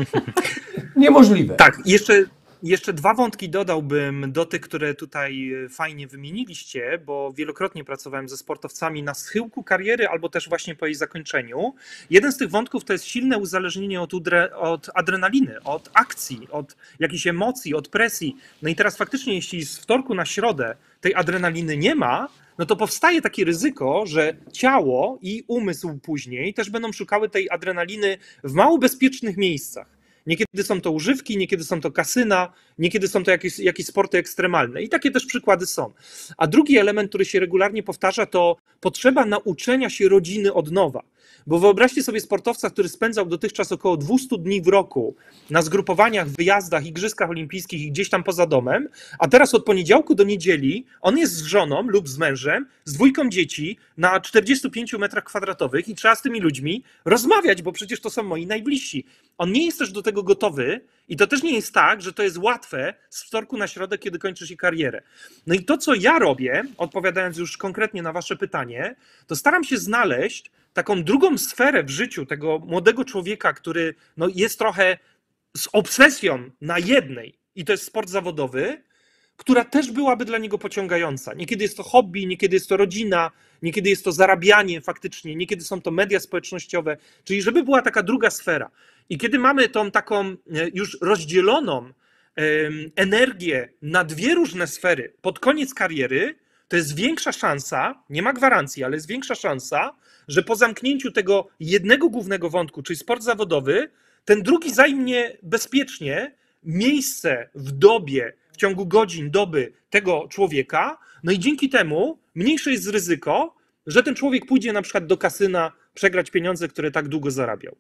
Speaker 2: niemożliwe.
Speaker 3: Tak, jeszcze, jeszcze dwa wątki dodałbym do tych, które tutaj fajnie wymieniliście, bo wielokrotnie pracowałem ze sportowcami na schyłku kariery albo też właśnie po jej zakończeniu. Jeden z tych wątków to jest silne uzależnienie od, udre, od adrenaliny, od akcji, od jakichś emocji, od presji. No i teraz faktycznie, jeśli z wtorku na środę tej adrenaliny nie ma, no to powstaje takie ryzyko, że ciało i umysł później też będą szukały tej adrenaliny w mało bezpiecznych miejscach. Niekiedy są to używki, niekiedy są to kasyna, niekiedy są to jakieś, jakieś sporty ekstremalne i takie też przykłady są. A drugi element, który się regularnie powtarza, to potrzeba nauczenia się rodziny od nowa. Bo wyobraźcie sobie sportowca, który spędzał dotychczas około dwieście dni w roku na zgrupowaniach, wyjazdach, igrzyskach olimpijskich i gdzieś tam poza domem, a teraz od poniedziałku do niedzieli on jest z żoną lub z mężem, z dwójką dzieci na czterdziestu pięciu metrach kwadratowych i trzeba z tymi ludźmi rozmawiać, bo przecież to są moi najbliżsi. On nie jest też do tego gotowy i to też nie jest tak, że to jest łatwe z wtorku na środę, kiedy kończysz i karierę. No i to, co ja robię, odpowiadając już konkretnie na wasze pytanie, to staram się znaleźć taką drugą sferę w życiu tego młodego człowieka, który no, jest trochę z obsesją na jednej i to jest sport zawodowy, która też byłaby dla niego pociągająca. Niekiedy jest to hobby, niekiedy jest to rodzina, niekiedy jest to zarabianie faktycznie, niekiedy są to media społecznościowe, czyli żeby była taka druga sfera. I kiedy mamy tą taką już rozdzieloną energię na dwie różne sfery pod koniec kariery, to jest większa szansa, nie ma gwarancji, ale jest większa szansa, że po zamknięciu tego jednego głównego wątku, czyli sport zawodowy, ten drugi zajmie bezpiecznie miejsce w dobie, w ciągu godzin, doby tego człowieka, no i dzięki temu mniejsze jest ryzyko, że ten człowiek pójdzie na przykład do kasyna przegrać pieniądze, które tak długo zarabiał.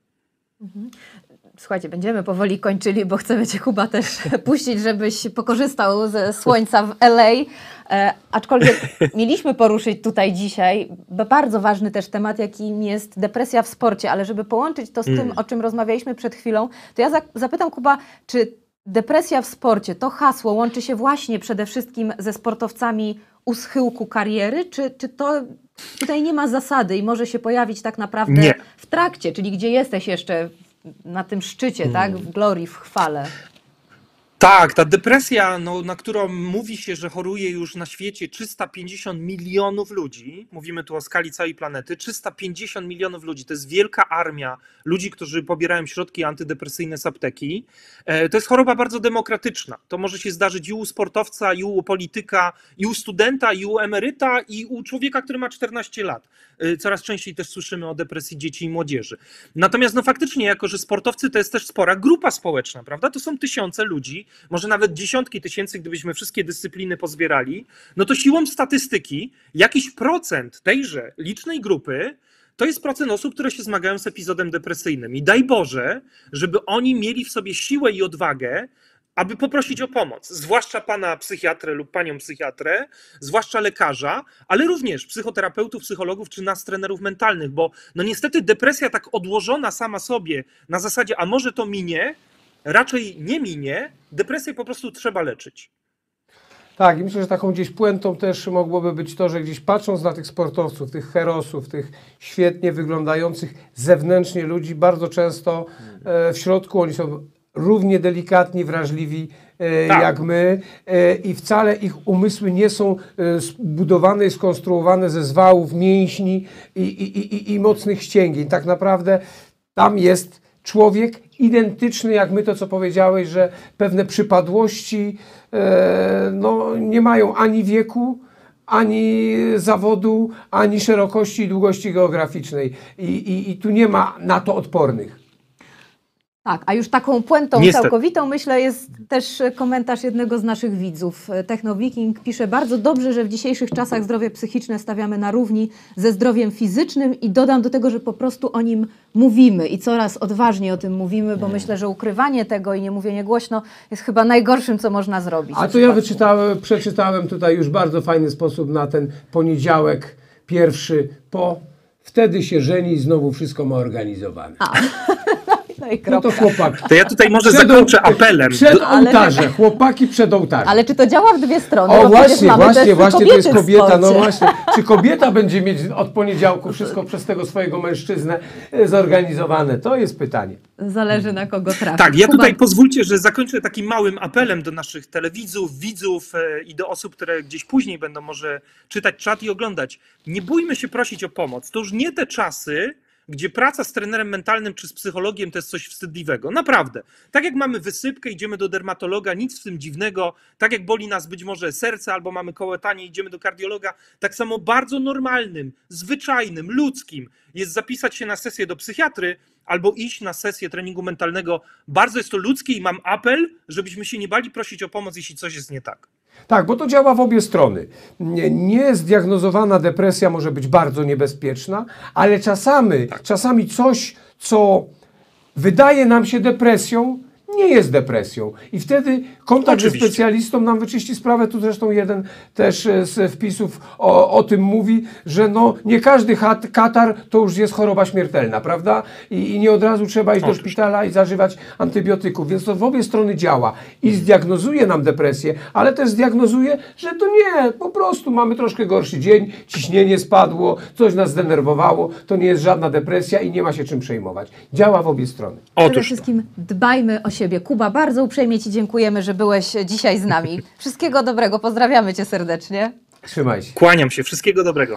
Speaker 1: Słuchajcie, będziemy powoli kończyli, bo chcemy Cię, Kuba, też puścić, żebyś pokorzystał ze słońca w L A. E, aczkolwiek mieliśmy poruszyć tutaj dzisiaj bardzo ważny też temat, jakim jest depresja w sporcie, ale żeby połączyć to z tym, mm. o czym rozmawialiśmy przed chwilą, to ja za, zapytam, Kuba, czy depresja w sporcie, to hasło łączy się właśnie przede wszystkim ze sportowcami u schyłku kariery, czy, czy to tutaj nie ma zasady i może się pojawić tak naprawdę
Speaker 3: nie.
Speaker 1: w trakcie, czyli gdzie jesteś jeszcze na tym szczycie, hmm. tak, w glorii, w chwale?
Speaker 3: Tak, ta depresja, no, na którą mówi się, że choruje już na świecie trzysta pięćdziesiąt milionów ludzi, mówimy tu o skali całej planety, trzysta pięćdziesiąt milionów ludzi, to jest wielka armia ludzi, którzy pobierają środki antydepresyjne z apteki. To jest choroba bardzo demokratyczna. To może się zdarzyć i u sportowca, i u polityka, i u studenta, i u emeryta, i u człowieka, który ma czternaście lat. Coraz częściej też słyszymy o depresji dzieci i młodzieży. Natomiast no faktycznie, jako że sportowcy to jest też spora grupa społeczna, prawda? To są tysiące ludzi, może nawet dziesiątki tysięcy, gdybyśmy wszystkie dyscypliny pozbierali, no to siłą statystyki jakiś procent tejże licznej grupy to jest procent osób, które się zmagają z epizodem depresyjnym. I daj Boże, żeby oni mieli w sobie siłę i odwagę, aby poprosić o pomoc, zwłaszcza pana psychiatrę lub panią psychiatrę, zwłaszcza lekarza, ale również psychoterapeutów, psychologów czy nas, trenerów mentalnych, bo no niestety depresja tak odłożona sama sobie na zasadzie, a może to minie, raczej nie minie, depresję po prostu trzeba leczyć.
Speaker 2: Tak, i myślę, że taką gdzieś puentą też mogłoby być to, że gdzieś patrząc na tych sportowców, tych herosów, tych świetnie wyglądających zewnętrznie ludzi, bardzo często e, w środku oni są równie delikatni, wrażliwi e, tak. jak my e, i wcale ich umysły nie są e, zbudowane i skonstruowane ze zwałów, mięśni i, i, i, i mocnych ścięgień. Tak naprawdę tam jest człowiek identyczny jak my, to co powiedziałeś, że pewne przypadłości e, no, nie mają ani wieku, ani zawodu, ani szerokości i długości geograficznej. I, i, i tu nie ma na to odpornych.
Speaker 1: Tak, a już taką puentą
Speaker 3: Niestety.
Speaker 1: całkowitą, myślę, jest też komentarz jednego z naszych widzów. Technowiking pisze: bardzo dobrze, że w dzisiejszych czasach zdrowie psychiczne stawiamy na równi ze zdrowiem fizycznym i dodam do tego, że po prostu o nim mówimy i coraz odważniej o tym mówimy, bo myślę, że ukrywanie tego i nie mówienie głośno jest chyba najgorszym, co można zrobić.
Speaker 2: A to ja wyczytałem, przeczytałem tutaj już bardzo fajny sposób na ten poniedziałek pierwszy po wtedy się żeni i znowu wszystko ma organizowane.
Speaker 1: A. No, i
Speaker 2: no to chłopak.
Speaker 3: To ja tutaj może
Speaker 2: Przed,
Speaker 3: zakończę apelem.
Speaker 2: Przed ołtarzem, chłopaki przed ołtarzem.
Speaker 1: Ale czy to działa w dwie strony?
Speaker 2: O
Speaker 1: bo
Speaker 2: właśnie,
Speaker 1: mamy
Speaker 2: właśnie,
Speaker 1: też
Speaker 2: właśnie to jest kobieta. No
Speaker 1: sporcie.
Speaker 2: właśnie. Czy kobieta będzie mieć od poniedziałku wszystko przez tego swojego mężczyznę zorganizowane? To jest pytanie.
Speaker 1: Zależy na kogo trafi.
Speaker 3: Tak, ja
Speaker 1: Kuba...
Speaker 3: tutaj pozwólcie, że zakończę takim małym apelem do naszych telewidzów, widzów i do osób, które gdzieś później będą może czytać czat i oglądać. Nie bójmy się prosić o pomoc. To już nie te czasy, gdzie praca z trenerem mentalnym czy z psychologiem to jest coś wstydliwego. Naprawdę. Tak jak mamy wysypkę, idziemy do dermatologa, nic w tym dziwnego. Tak jak boli nas być może serce albo mamy kołatanie, idziemy do kardiologa. Tak samo bardzo normalnym, zwyczajnym, ludzkim jest zapisać się na sesję do psychiatry albo iść na sesję treningu mentalnego. Bardzo jest to ludzkie i mam apel, żebyśmy się nie bali prosić o pomoc, jeśli coś jest nie tak.
Speaker 2: Tak, bo to działa w obie strony. Niezdiagnozowana depresja może być bardzo niebezpieczna, ale czasami, tak. czasami coś, co wydaje nam się depresją, nie jest depresją. I wtedy kontakt Oczywiście. ze specjalistą nam wyczyści sprawę. Tu zresztą jeden też z wpisów o, o tym mówi, że no, nie każdy hat, katar to już jest choroba śmiertelna, prawda? I, i nie od razu trzeba iść Oczywiście. do szpitala i zażywać antybiotyków. Więc to w obie strony działa. I zdiagnozuje nam depresję, ale też zdiagnozuje, że to nie, po prostu mamy troszkę gorszy dzień, ciśnienie spadło, coś nas zdenerwowało, to nie jest żadna depresja i nie ma się czym przejmować. Działa w obie strony.
Speaker 1: Przede wszystkim dbajmy o siebie. Kuba, bardzo uprzejmie Ci dziękujemy, że byłeś dzisiaj z nami. Wszystkiego dobrego, pozdrawiamy Cię serdecznie.
Speaker 2: Trzymaj się.
Speaker 3: Kłaniam się, wszystkiego dobrego.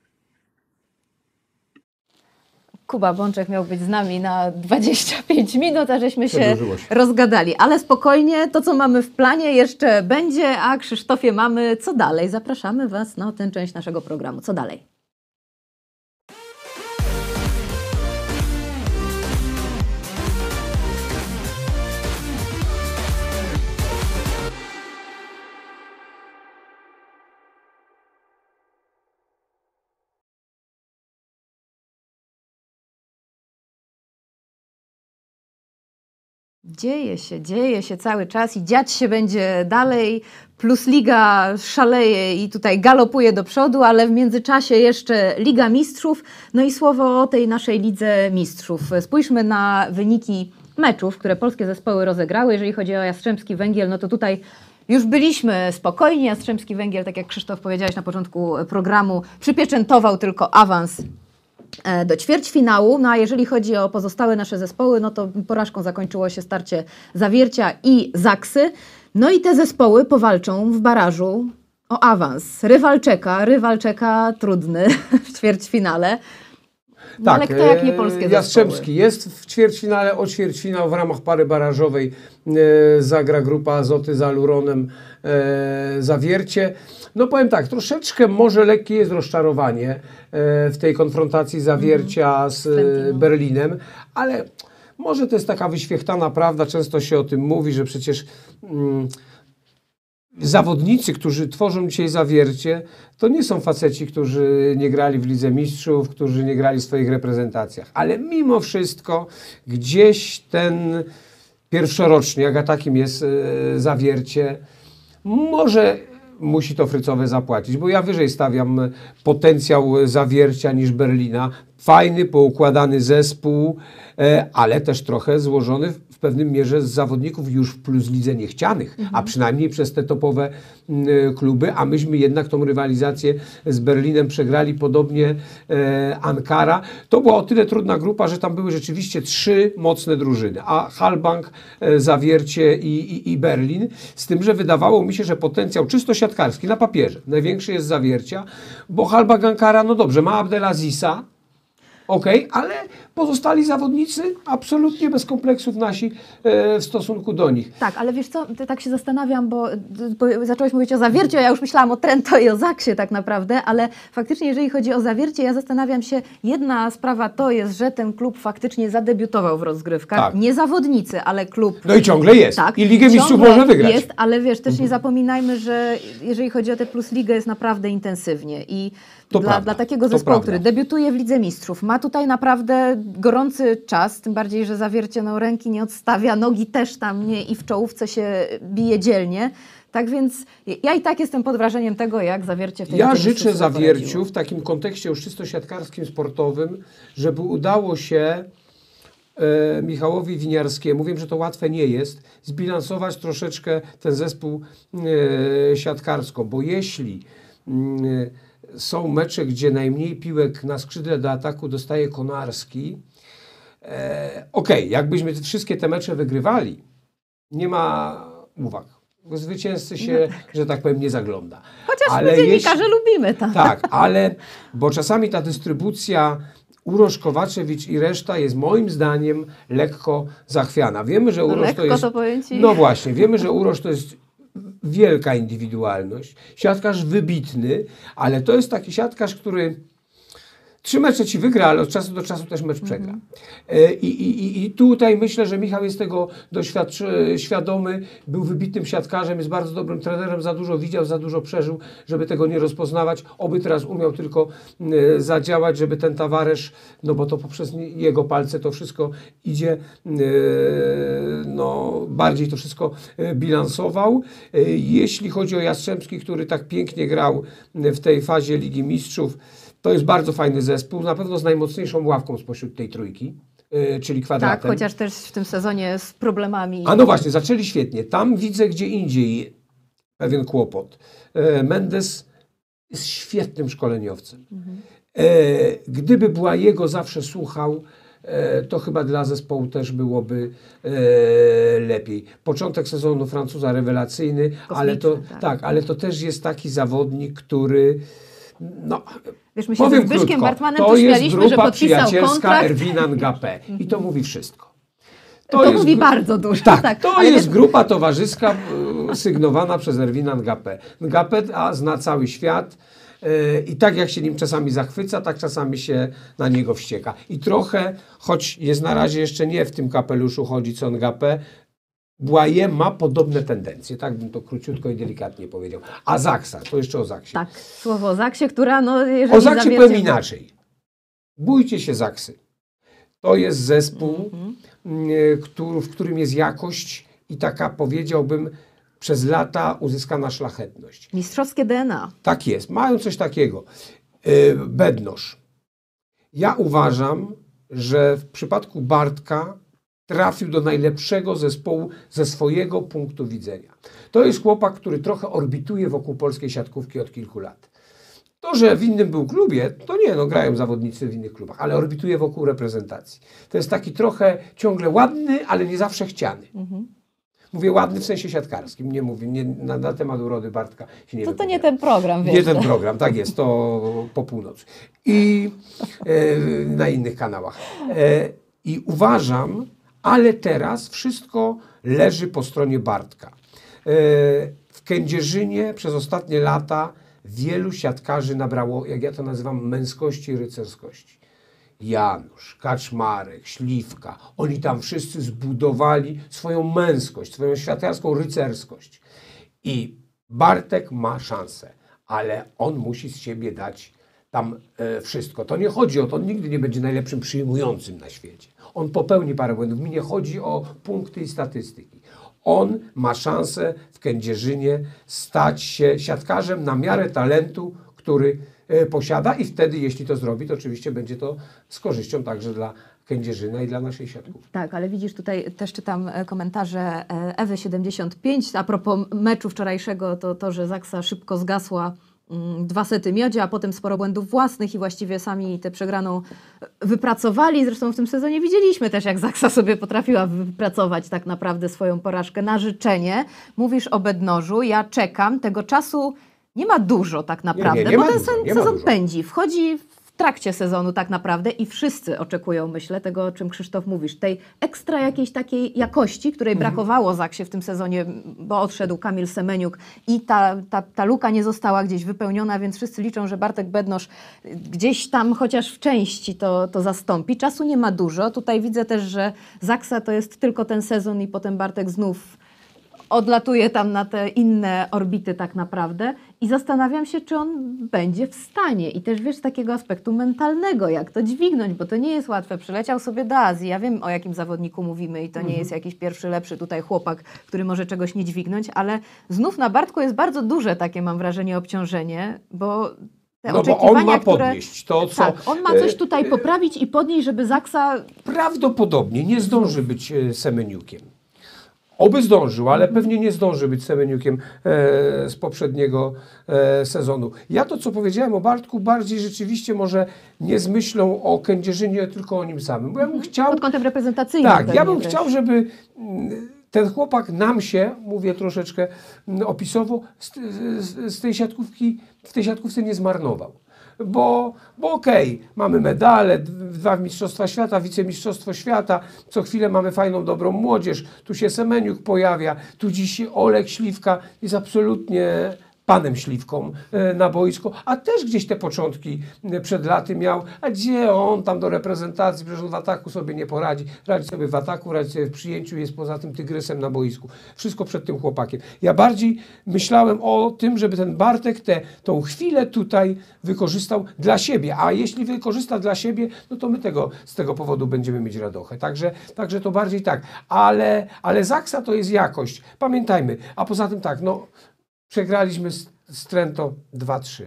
Speaker 1: Kuba Bączek miał być z nami na dwadzieścia pięć minut, a żeśmy się, się rozgadali. Ale spokojnie, to co mamy w planie jeszcze będzie, a Krzysztofie mamy co dalej. Zapraszamy Was na tę część naszego programu. Co dalej? Dzieje się, dzieje się cały czas i dziać się będzie dalej, plus Liga szaleje i tutaj galopuje do przodu, ale w międzyczasie jeszcze Liga Mistrzów, no i słowo o tej naszej Lidze Mistrzów. Spójrzmy na wyniki meczów, które polskie zespoły rozegrały. Jeżeli chodzi o Jastrzębski Węgiel, no to tutaj już byliśmy spokojni. Jastrzębski Węgiel, tak jak Krzysztof powiedziałeś na początku programu, przypieczętował tylko awans do ćwierćfinału. No a jeżeli chodzi o pozostałe nasze zespoły, no to porażką zakończyło się starcie Zawiercia i Zaksy. No i te zespoły powalczą w barażu o awans. Rywal czeka, rywal czeka trudny w ćwierćfinale. No
Speaker 2: tak,
Speaker 1: ale kto jak nie polskie zespoły?
Speaker 2: Jastrzębski jest w ćwierćfinale, o ćwierćfinał w ramach pary barażowej e, zagra grupa Azoty z Aluronem e, Zawiercie. No powiem tak, troszeczkę może lekkie jest rozczarowanie e, w tej konfrontacji Zawiercia mm, z e, Berlinem, ale może to jest taka wyświechtana prawda, często się o tym mówi, że przecież mm, zawodnicy, którzy tworzą dzisiaj Zawiercie, to nie są faceci, którzy nie grali w Lidze Mistrzów, którzy nie grali w swoich reprezentacjach. Ale mimo wszystko gdzieś ten pierwszoroczniak, a takim jest e, Zawiercie, może musi to Frycowe zapłacić, bo ja wyżej stawiam potencjał Zawiercia niż Berlina. Fajny, poukładany zespół, e, ale też trochę złożony w, w pewnym mierze z zawodników już w plus lidze niechcianych, mhm. a przynajmniej przez te topowe m, kluby, a myśmy jednak tą rywalizację z Berlinem przegrali, podobnie e, Ankara. To była o tyle trudna grupa, że tam były rzeczywiście trzy mocne drużyny, a Halbank, e, Zawiercie i, i, i Berlin, z tym, że wydawało mi się, że potencjał czysto siatkarski na papierze największy jest Zawiercia, bo Halbank Ankara, no dobrze, ma Abdelazisa, okej, okay, ale pozostali zawodnicy absolutnie bez kompleksów nasi e, w stosunku do nich.
Speaker 1: Tak, ale wiesz co, ty tak się zastanawiam, bo, bo zacząłeś mówić o Zawierciu, a ja już myślałam o Trento i o Zaksie tak naprawdę, ale faktycznie jeżeli chodzi o Zawiercie, ja zastanawiam się, jedna sprawa to jest, że ten klub faktycznie zadebiutował w rozgrywkach, tak. Nie zawodnicy, ale klub.
Speaker 2: No i ciągle jest.
Speaker 1: Tak,
Speaker 2: i Ligę Mistrzów może wygrać.
Speaker 1: Jest, ale wiesz, też nie zapominajmy, że jeżeli chodzi o tę Plus Ligę, jest naprawdę intensywnie i
Speaker 2: To
Speaker 1: dla,
Speaker 2: prawda,
Speaker 1: dla takiego
Speaker 2: to
Speaker 1: zespołu,
Speaker 2: prawda.
Speaker 1: który debiutuje w Lidze Mistrzów, ma tutaj naprawdę gorący czas, tym bardziej, że Zawiercie no, ręki nie odstawia, nogi też tam nie i w czołówce się bije dzielnie. Tak więc ja i tak jestem pod wrażeniem tego, jak Zawiercie w tej
Speaker 2: Ja
Speaker 1: Lidze
Speaker 2: życzę
Speaker 1: Mistrzów
Speaker 2: Zawierciu
Speaker 1: poradziło.
Speaker 2: w takim kontekście już czysto siatkarskim, sportowym, żeby udało się e, Michałowi Winiarskiemu, wiem, że to łatwe nie jest, zbilansować troszeczkę ten zespół e, siatkarsko, bo jeśli e, są mecze, gdzie najmniej piłek na skrzydle do ataku dostaje Konarski. E, Okej, okay, jakbyśmy te, wszystkie te mecze wygrywali, nie ma uwag. Zwycięzcy się, no tak. że tak powiem, nie zagląda.
Speaker 1: Chociaż
Speaker 2: ale
Speaker 1: my dziennikarze
Speaker 2: jeśli,
Speaker 1: lubimy to.
Speaker 2: Tak, ale, bo czasami ta dystrybucja Urosz, Kowaczewicz i reszta jest moim zdaniem lekko zachwiana. Wiemy, że Urosz
Speaker 1: lekko
Speaker 2: to jest...
Speaker 1: to powiem ci.
Speaker 2: No właśnie, wiemy, że Urosz to jest wielka indywidualność. Siatkarz wybitny, ale to jest taki siatkarz, który trzy mecze ci wygra, ale od czasu do czasu też mecz przegra. Mm-hmm. I, i, I tutaj myślę, że Michał jest tego doświadczy- świadomy, był wybitnym siatkarzem, jest bardzo dobrym trenerem, za dużo widział, za dużo przeżył, żeby tego nie rozpoznawać. Oby teraz umiał tylko y, zadziałać, żeby ten Tavaresz, no bo to poprzez jego palce to wszystko idzie, y, no bardziej to wszystko y, bilansował. Y, jeśli chodzi o Jastrzębski, który tak pięknie grał w tej fazie Ligi Mistrzów, to jest bardzo fajny zespół, na pewno z najmocniejszą ławką spośród tej trójki, yy, czyli kwadratem.
Speaker 1: Tak, chociaż też w tym sezonie z problemami.
Speaker 2: A no właśnie, zaczęli świetnie. Tam widzę gdzie indziej pewien kłopot. Yy, Mendes jest świetnym szkoleniowcem. Mhm. Yy, gdyby była jego zawsze słuchał, yy, to chyba dla zespołu też byłoby yy, lepiej. Początek sezonu Francuza rewelacyjny, ale to,
Speaker 1: tak.
Speaker 2: tak, ale to też jest taki zawodnik, który no,
Speaker 1: wiesz, my się
Speaker 2: powiem
Speaker 1: ze Zbyszkiem
Speaker 2: krótko,
Speaker 1: Bartmanem
Speaker 2: to
Speaker 1: tu
Speaker 2: jest
Speaker 1: śmialiśmy,
Speaker 2: grupa
Speaker 1: że podpisał
Speaker 2: przyjacielska
Speaker 1: kontrakt.
Speaker 2: Erwina Ngapé i to mówi wszystko.
Speaker 1: To, to mówi
Speaker 2: gru...
Speaker 1: bardzo dużo.
Speaker 2: Tak,
Speaker 1: tak.
Speaker 2: to
Speaker 1: ale
Speaker 2: jest
Speaker 1: wiesz...
Speaker 2: grupa towarzyska y, sygnowana przez Erwina Ngapé. Ngapé a zna cały świat y, i tak jak się nim czasami zachwyca, tak czasami się na niego wścieka. I trochę, choć jest na razie jeszcze nie w tym kapeluszu chodzi co Ngapé, Błaje ma podobne tendencje, tak bym to króciutko i delikatnie powiedział. A Zaksa, to jeszcze o Zaksie.
Speaker 1: Tak, słowo o Zaksie, która no jeżeli
Speaker 2: O Zaksie
Speaker 1: Zawiercie...
Speaker 2: powiem inaczej. Bójcie się Zaksy. To jest zespół, mm-hmm. który, w którym jest jakość i taka, powiedziałbym, przez lata uzyskana szlachetność.
Speaker 1: Mistrzowskie D N A.
Speaker 2: Tak jest, mają coś takiego. Bednosz. Ja uważam, że w przypadku Bartka trafił do najlepszego zespołu ze swojego punktu widzenia. To jest chłopak, który trochę orbituje wokół polskiej siatkówki od kilku lat. To, że w innym był klubie, to nie, no grają zawodnicy w innych klubach, ale orbituje wokół reprezentacji. To jest taki trochę ciągle ładny, ale nie zawsze chciany. Mhm. Mówię ładny w sensie siatkarskim, nie mówię, nie, na, na temat urody Bartka się nie
Speaker 1: To, to
Speaker 2: wypowiadam.
Speaker 1: nie ten program, wiesz.
Speaker 2: Nie ten program, tak jest, to po północy. I e, na innych kanałach. E, I uważam, ale teraz wszystko leży po stronie Bartka. E, w Kędzierzynie przez ostatnie lata wielu siatkarzy nabrało, jak ja to nazywam, męskości i rycerskości. Janusz, Kaczmarek, Śliwka, oni tam wszyscy zbudowali swoją męskość, swoją światkarską rycerskość. I Bartek ma szansę, ale on musi z siebie dać tam e, wszystko. To nie chodzi o to, on nigdy nie będzie najlepszym przyjmującym na świecie. On popełni parę błędów. Mi nie chodzi o punkty i statystyki. On ma szansę w Kędzierzynie stać się siatkarzem na miarę talentu, który e, posiada i wtedy, jeśli to zrobi, to oczywiście będzie to z korzyścią także dla Kędzierzyna i dla naszej siatkówki.
Speaker 1: Tak, ale widzisz, tutaj też czytam komentarze Ewy siedemdziesiąt pięć. A propos meczu wczorajszego, to to, że Zaksa szybko zgasła, mm, dwa sety miodzia, a potem sporo błędów własnych i właściwie sami tę przegraną wypracowali. Zresztą w tym sezonie widzieliśmy też, jak Zaksa sobie potrafiła wypracować tak naprawdę swoją porażkę na życzenie. Mówisz o Bednożu, ja czekam, tego czasu nie ma dużo tak naprawdę,
Speaker 2: nie, nie, nie
Speaker 1: bo
Speaker 2: ma
Speaker 1: ten
Speaker 2: dużo,
Speaker 1: sen,
Speaker 2: nie ma
Speaker 1: sezon
Speaker 2: dużo.
Speaker 1: pędzi, wchodzi w trakcie sezonu tak naprawdę i wszyscy oczekują, myślę, tego, o czym Krzysztof mówisz, tej ekstra jakiejś takiej jakości, której
Speaker 2: Mhm.
Speaker 1: brakowało Zaksie w tym sezonie, bo odszedł Kamil Semeniuk i ta, ta, ta luka nie została gdzieś wypełniona, więc wszyscy liczą, że Bartek Bednoż gdzieś tam chociaż w części to, to zastąpi. Czasu nie ma dużo. Tutaj widzę też, że Zaksa to jest tylko ten sezon i potem Bartek znów odlatuje tam na te inne orbity tak naprawdę i zastanawiam się, czy on będzie w stanie. I też wiesz, z takiego aspektu mentalnego, jak to dźwignąć, bo to nie jest łatwe. Przyleciał sobie do Azji, ja wiem, o jakim zawodniku mówimy i to nie jest jakiś pierwszy, lepszy tutaj chłopak, który może czegoś nie dźwignąć, ale znów na Bartku jest bardzo duże takie, mam wrażenie, obciążenie, bo te
Speaker 2: No bo
Speaker 1: oczekiwania,
Speaker 2: on ma
Speaker 1: które...
Speaker 2: podnieść to, co...
Speaker 1: Tak, on ma coś tutaj poprawić i podnieść, żeby Zaksa...
Speaker 2: Prawdopodobnie nie zdąży być e, Semeniukiem. Oby zdążył, ale pewnie nie zdąży być Semeniukiem e, z poprzedniego e, sezonu. Ja to, co powiedziałem o Bartku, bardziej rzeczywiście może nie z myślą o Kędzierzynie, tylko o nim samym. Bo ja bym chciał...
Speaker 1: Pod kątem reprezentacyjnym.
Speaker 2: Tak, ja bym
Speaker 1: pewnie
Speaker 2: chciał,
Speaker 1: też.
Speaker 2: żeby mm, ten chłopak nam się, mówię troszeczkę mm, opisowo, z, z, z tej siatkówki, w tej siatkówce nie zmarnował. Bo, bo okej, okay, mamy medale, dwa Mistrzostwa Świata, wicemistrzostwo świata, co chwilę mamy fajną, dobrą młodzież, tu się Semeniuk pojawia, tu dziś Olek Śliwka jest absolutnie panem Śliwką e, na boisku, a też gdzieś te początki e, przed laty miał, a gdzie on tam do reprezentacji, przecież on w ataku sobie nie poradzi, radzi sobie w ataku, radzi sobie w przyjęciu, jest poza tym tygrysem na boisku. Wszystko przed tym chłopakiem. Ja bardziej myślałem o tym, żeby ten Bartek tę tą chwilę tutaj wykorzystał dla siebie, a jeśli wykorzysta dla siebie, no to my tego, z tego powodu będziemy mieć radochę. Także, także to bardziej tak. Ale, ale Zaksa to jest jakość. Pamiętajmy. A poza tym tak, no przegraliśmy z, z Trento dwa trzy.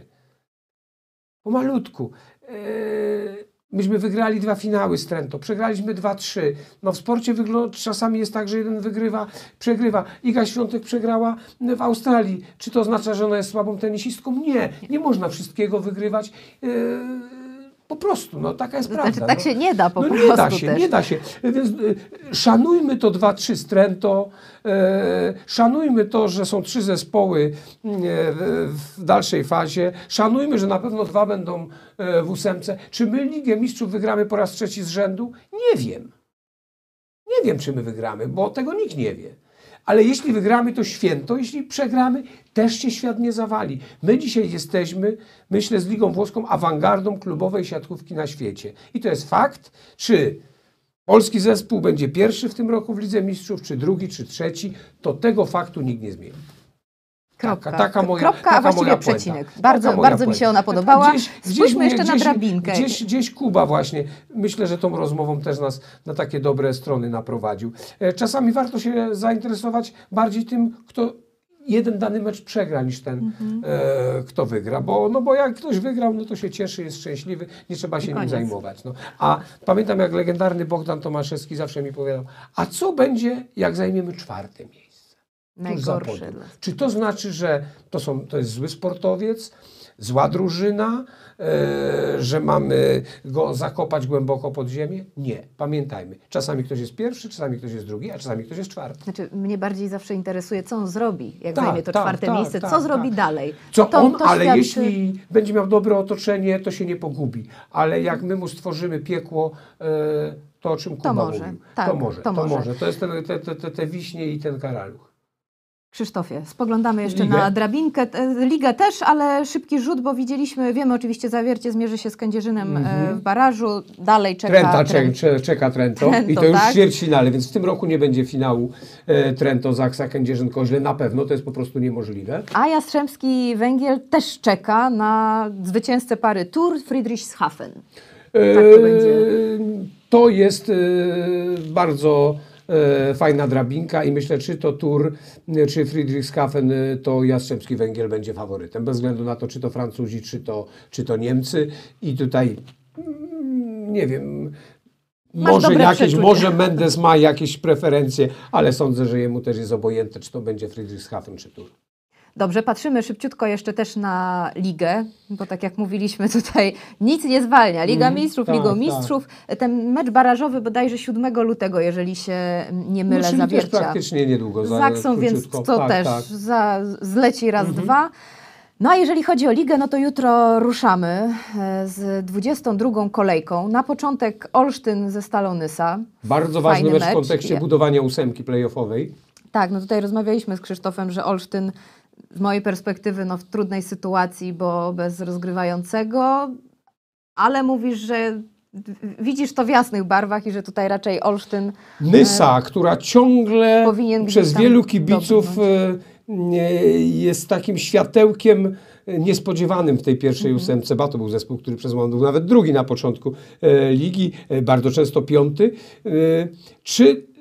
Speaker 2: Pomalutku. Eee, myśmy wygrali dwa finały z Trento. Przegraliśmy dwa trzy. No w sporcie wygląda, czasami jest tak, że jeden wygrywa, przegrywa. Iga Świątek przegrała w Australii. Czy to oznacza, że ona jest słabą tenisistką? Nie. Nie można wszystkiego wygrywać. Eee, Po prostu, no taka jest
Speaker 1: To
Speaker 2: prawda.
Speaker 1: znaczy, tak
Speaker 2: no.
Speaker 1: się nie da po
Speaker 2: no
Speaker 1: prostu
Speaker 2: nie da się,
Speaker 1: też.
Speaker 2: nie da się. Więc y, szanujmy to dwa trzy z Trento, e, szanujmy to, że są trzy zespoły e, w, w dalszej fazie, szanujmy, że na pewno dwa będą e, w ósemce. Czy my Ligę Mistrzów wygramy po raz trzeci z rzędu? Nie wiem. Nie wiem, czy my wygramy, bo tego nikt nie wie. Ale jeśli wygramy, to święto. Jeśli przegramy, też się świat nie zawali. My dzisiaj jesteśmy, myślę, z Ligą Włoską awangardą klubowej siatkówki na świecie. I to jest fakt, czy polski zespół będzie pierwszy w tym roku w Lidze Mistrzów, czy drugi, czy trzeci, to tego faktu nikt nie zmieni.
Speaker 1: Kropka,
Speaker 2: Taka, taka moja,
Speaker 1: Kropka
Speaker 2: taka
Speaker 1: a właściwie
Speaker 2: moja puenta.
Speaker 1: przecinek.
Speaker 2: Taka
Speaker 1: Bardzo,
Speaker 2: moja
Speaker 1: bardzo mi
Speaker 2: puenta.
Speaker 1: się ona podobała.
Speaker 2: Gdzieś, gdzieś
Speaker 1: Spójrzmy
Speaker 2: mnie,
Speaker 1: jeszcze na
Speaker 2: gdzieś,
Speaker 1: drabinkę.
Speaker 2: Gdzieś, gdzieś Kuba właśnie, myślę, że tą rozmową też nas na takie dobre strony naprowadził. E, Czasami warto się zainteresować bardziej tym, kto jeden dany mecz przegra, niż ten,
Speaker 1: Mhm.
Speaker 2: e, kto wygra. Bo, no bo jak ktoś wygrał, no to się cieszy, jest szczęśliwy, nie trzeba się nim
Speaker 1: koniec.
Speaker 2: zajmować. No. A pamiętam, jak legendarny Bogdan Tomaszewski zawsze mi powiedział, a co będzie, jak zajmiemy czwarte miejsce? Tuż za
Speaker 1: Najgorszy.
Speaker 2: podium.
Speaker 1: dla-
Speaker 2: Czy to znaczy, że to, są, to jest zły sportowiec, zła drużyna, e, że mamy go zakopać głęboko pod ziemię? Nie. Pamiętajmy, czasami ktoś jest pierwszy, czasami ktoś jest drugi, a czasami ktoś jest czwarty.
Speaker 1: Znaczy, mnie bardziej zawsze interesuje, co on zrobi, jak
Speaker 2: Tak,
Speaker 1: zajmie to
Speaker 2: tak,
Speaker 1: czwarte
Speaker 2: tak,
Speaker 1: miejsce,
Speaker 2: tak,
Speaker 1: co
Speaker 2: tak.
Speaker 1: zrobi dalej.
Speaker 2: Co
Speaker 1: to,
Speaker 2: on,
Speaker 1: to
Speaker 2: ale
Speaker 1: świadczy...
Speaker 2: jeśli będzie miał dobre otoczenie, to się nie pogubi. Ale jak my mu stworzymy piekło, e, to o czym Kuba
Speaker 1: może,
Speaker 2: mówił,
Speaker 1: tak,
Speaker 2: to może,
Speaker 1: to
Speaker 2: to
Speaker 1: może.
Speaker 2: może. To jest ten, te, te, te, te wiśnie i ten karaluch.
Speaker 1: Krzysztofie, spoglądamy jeszcze
Speaker 2: Ligę.
Speaker 1: na drabinkę, e, ligę też, ale szybki rzut, bo widzieliśmy, wiemy oczywiście, Zawiercie zmierzy się z Kędzierzynem
Speaker 2: Mhm.
Speaker 1: e, w barażu, dalej czeka
Speaker 2: Trenta
Speaker 1: Trent.
Speaker 2: czeka, czeka Trento,
Speaker 1: Trento,
Speaker 2: i to już
Speaker 1: tak?
Speaker 2: w ćwierćfinale, więc w tym roku nie będzie finału e, Trento, Zaksa, Kędzierzyn-Koźle, na pewno, to jest po prostu niemożliwe.
Speaker 1: A Jastrzębski Węgiel też czeka na zwycięzcę pary Tour Friedrichshafen. Tak to będzie.
Speaker 2: To jest e, bardzo e, fajna drabinka i myślę, czy to Tour, czy Friedrichshafen, e, to Jastrzębski Węgiel będzie faworytem, bez względu na to, czy to Francuzi, czy to, czy to Niemcy. I tutaj, mm, nie wiem,
Speaker 1: Masz
Speaker 2: może
Speaker 1: dobre
Speaker 2: jakieś,
Speaker 1: przeczucie.
Speaker 2: może Mendes ma jakieś preferencje, ale sądzę, że jemu też jest obojętne, czy to będzie Friedrichshafen, czy Tour.
Speaker 1: Dobrze, patrzymy szybciutko jeszcze też na ligę, bo tak jak mówiliśmy tutaj, nic nie zwalnia. Liga
Speaker 2: Mhm,
Speaker 1: Mistrzów,
Speaker 2: tak,
Speaker 1: Ligą
Speaker 2: tak.
Speaker 1: Mistrzów. Ten mecz barażowy bodajże siódmego lutego, jeżeli się nie mylę,
Speaker 2: No, czyli też
Speaker 1: Zawiercia.
Speaker 2: praktycznie niedługo.
Speaker 1: Z
Speaker 2: za-
Speaker 1: Zaksą, więc
Speaker 2: króciutko.
Speaker 1: to
Speaker 2: Tak,
Speaker 1: też
Speaker 2: tak.
Speaker 1: Za, zleci raz,
Speaker 2: Mhm.
Speaker 1: dwa. No a jeżeli chodzi o ligę, no to jutro ruszamy e, z dwudziestą drugą kolejką. Na początek Olsztyn ze Stalą Nysa.
Speaker 2: Bardzo ważny
Speaker 1: Fajny
Speaker 2: mecz w
Speaker 1: mecz.
Speaker 2: kontekście
Speaker 1: Ja-
Speaker 2: budowania ósemki play-offowej.
Speaker 1: Tak, no tutaj rozmawialiśmy z Krzysztofem, że Olsztyn z mojej perspektywy no, w trudnej sytuacji, bo bez rozgrywającego, ale mówisz, że widzisz to w jasnych barwach i że tutaj raczej Olsztyn
Speaker 2: Nysa, która ciągle
Speaker 1: powinien gdzieś
Speaker 2: przez
Speaker 1: tam
Speaker 2: wielu kibiców
Speaker 1: dobrnąć.
Speaker 2: e, e, jest takim światełkiem e, niespodziewanym w tej pierwszej
Speaker 1: Mhm.
Speaker 2: ósemce, bo to był zespół, który przez moment był nawet drugi na początku e, ligi, e, bardzo często piąty. E, czy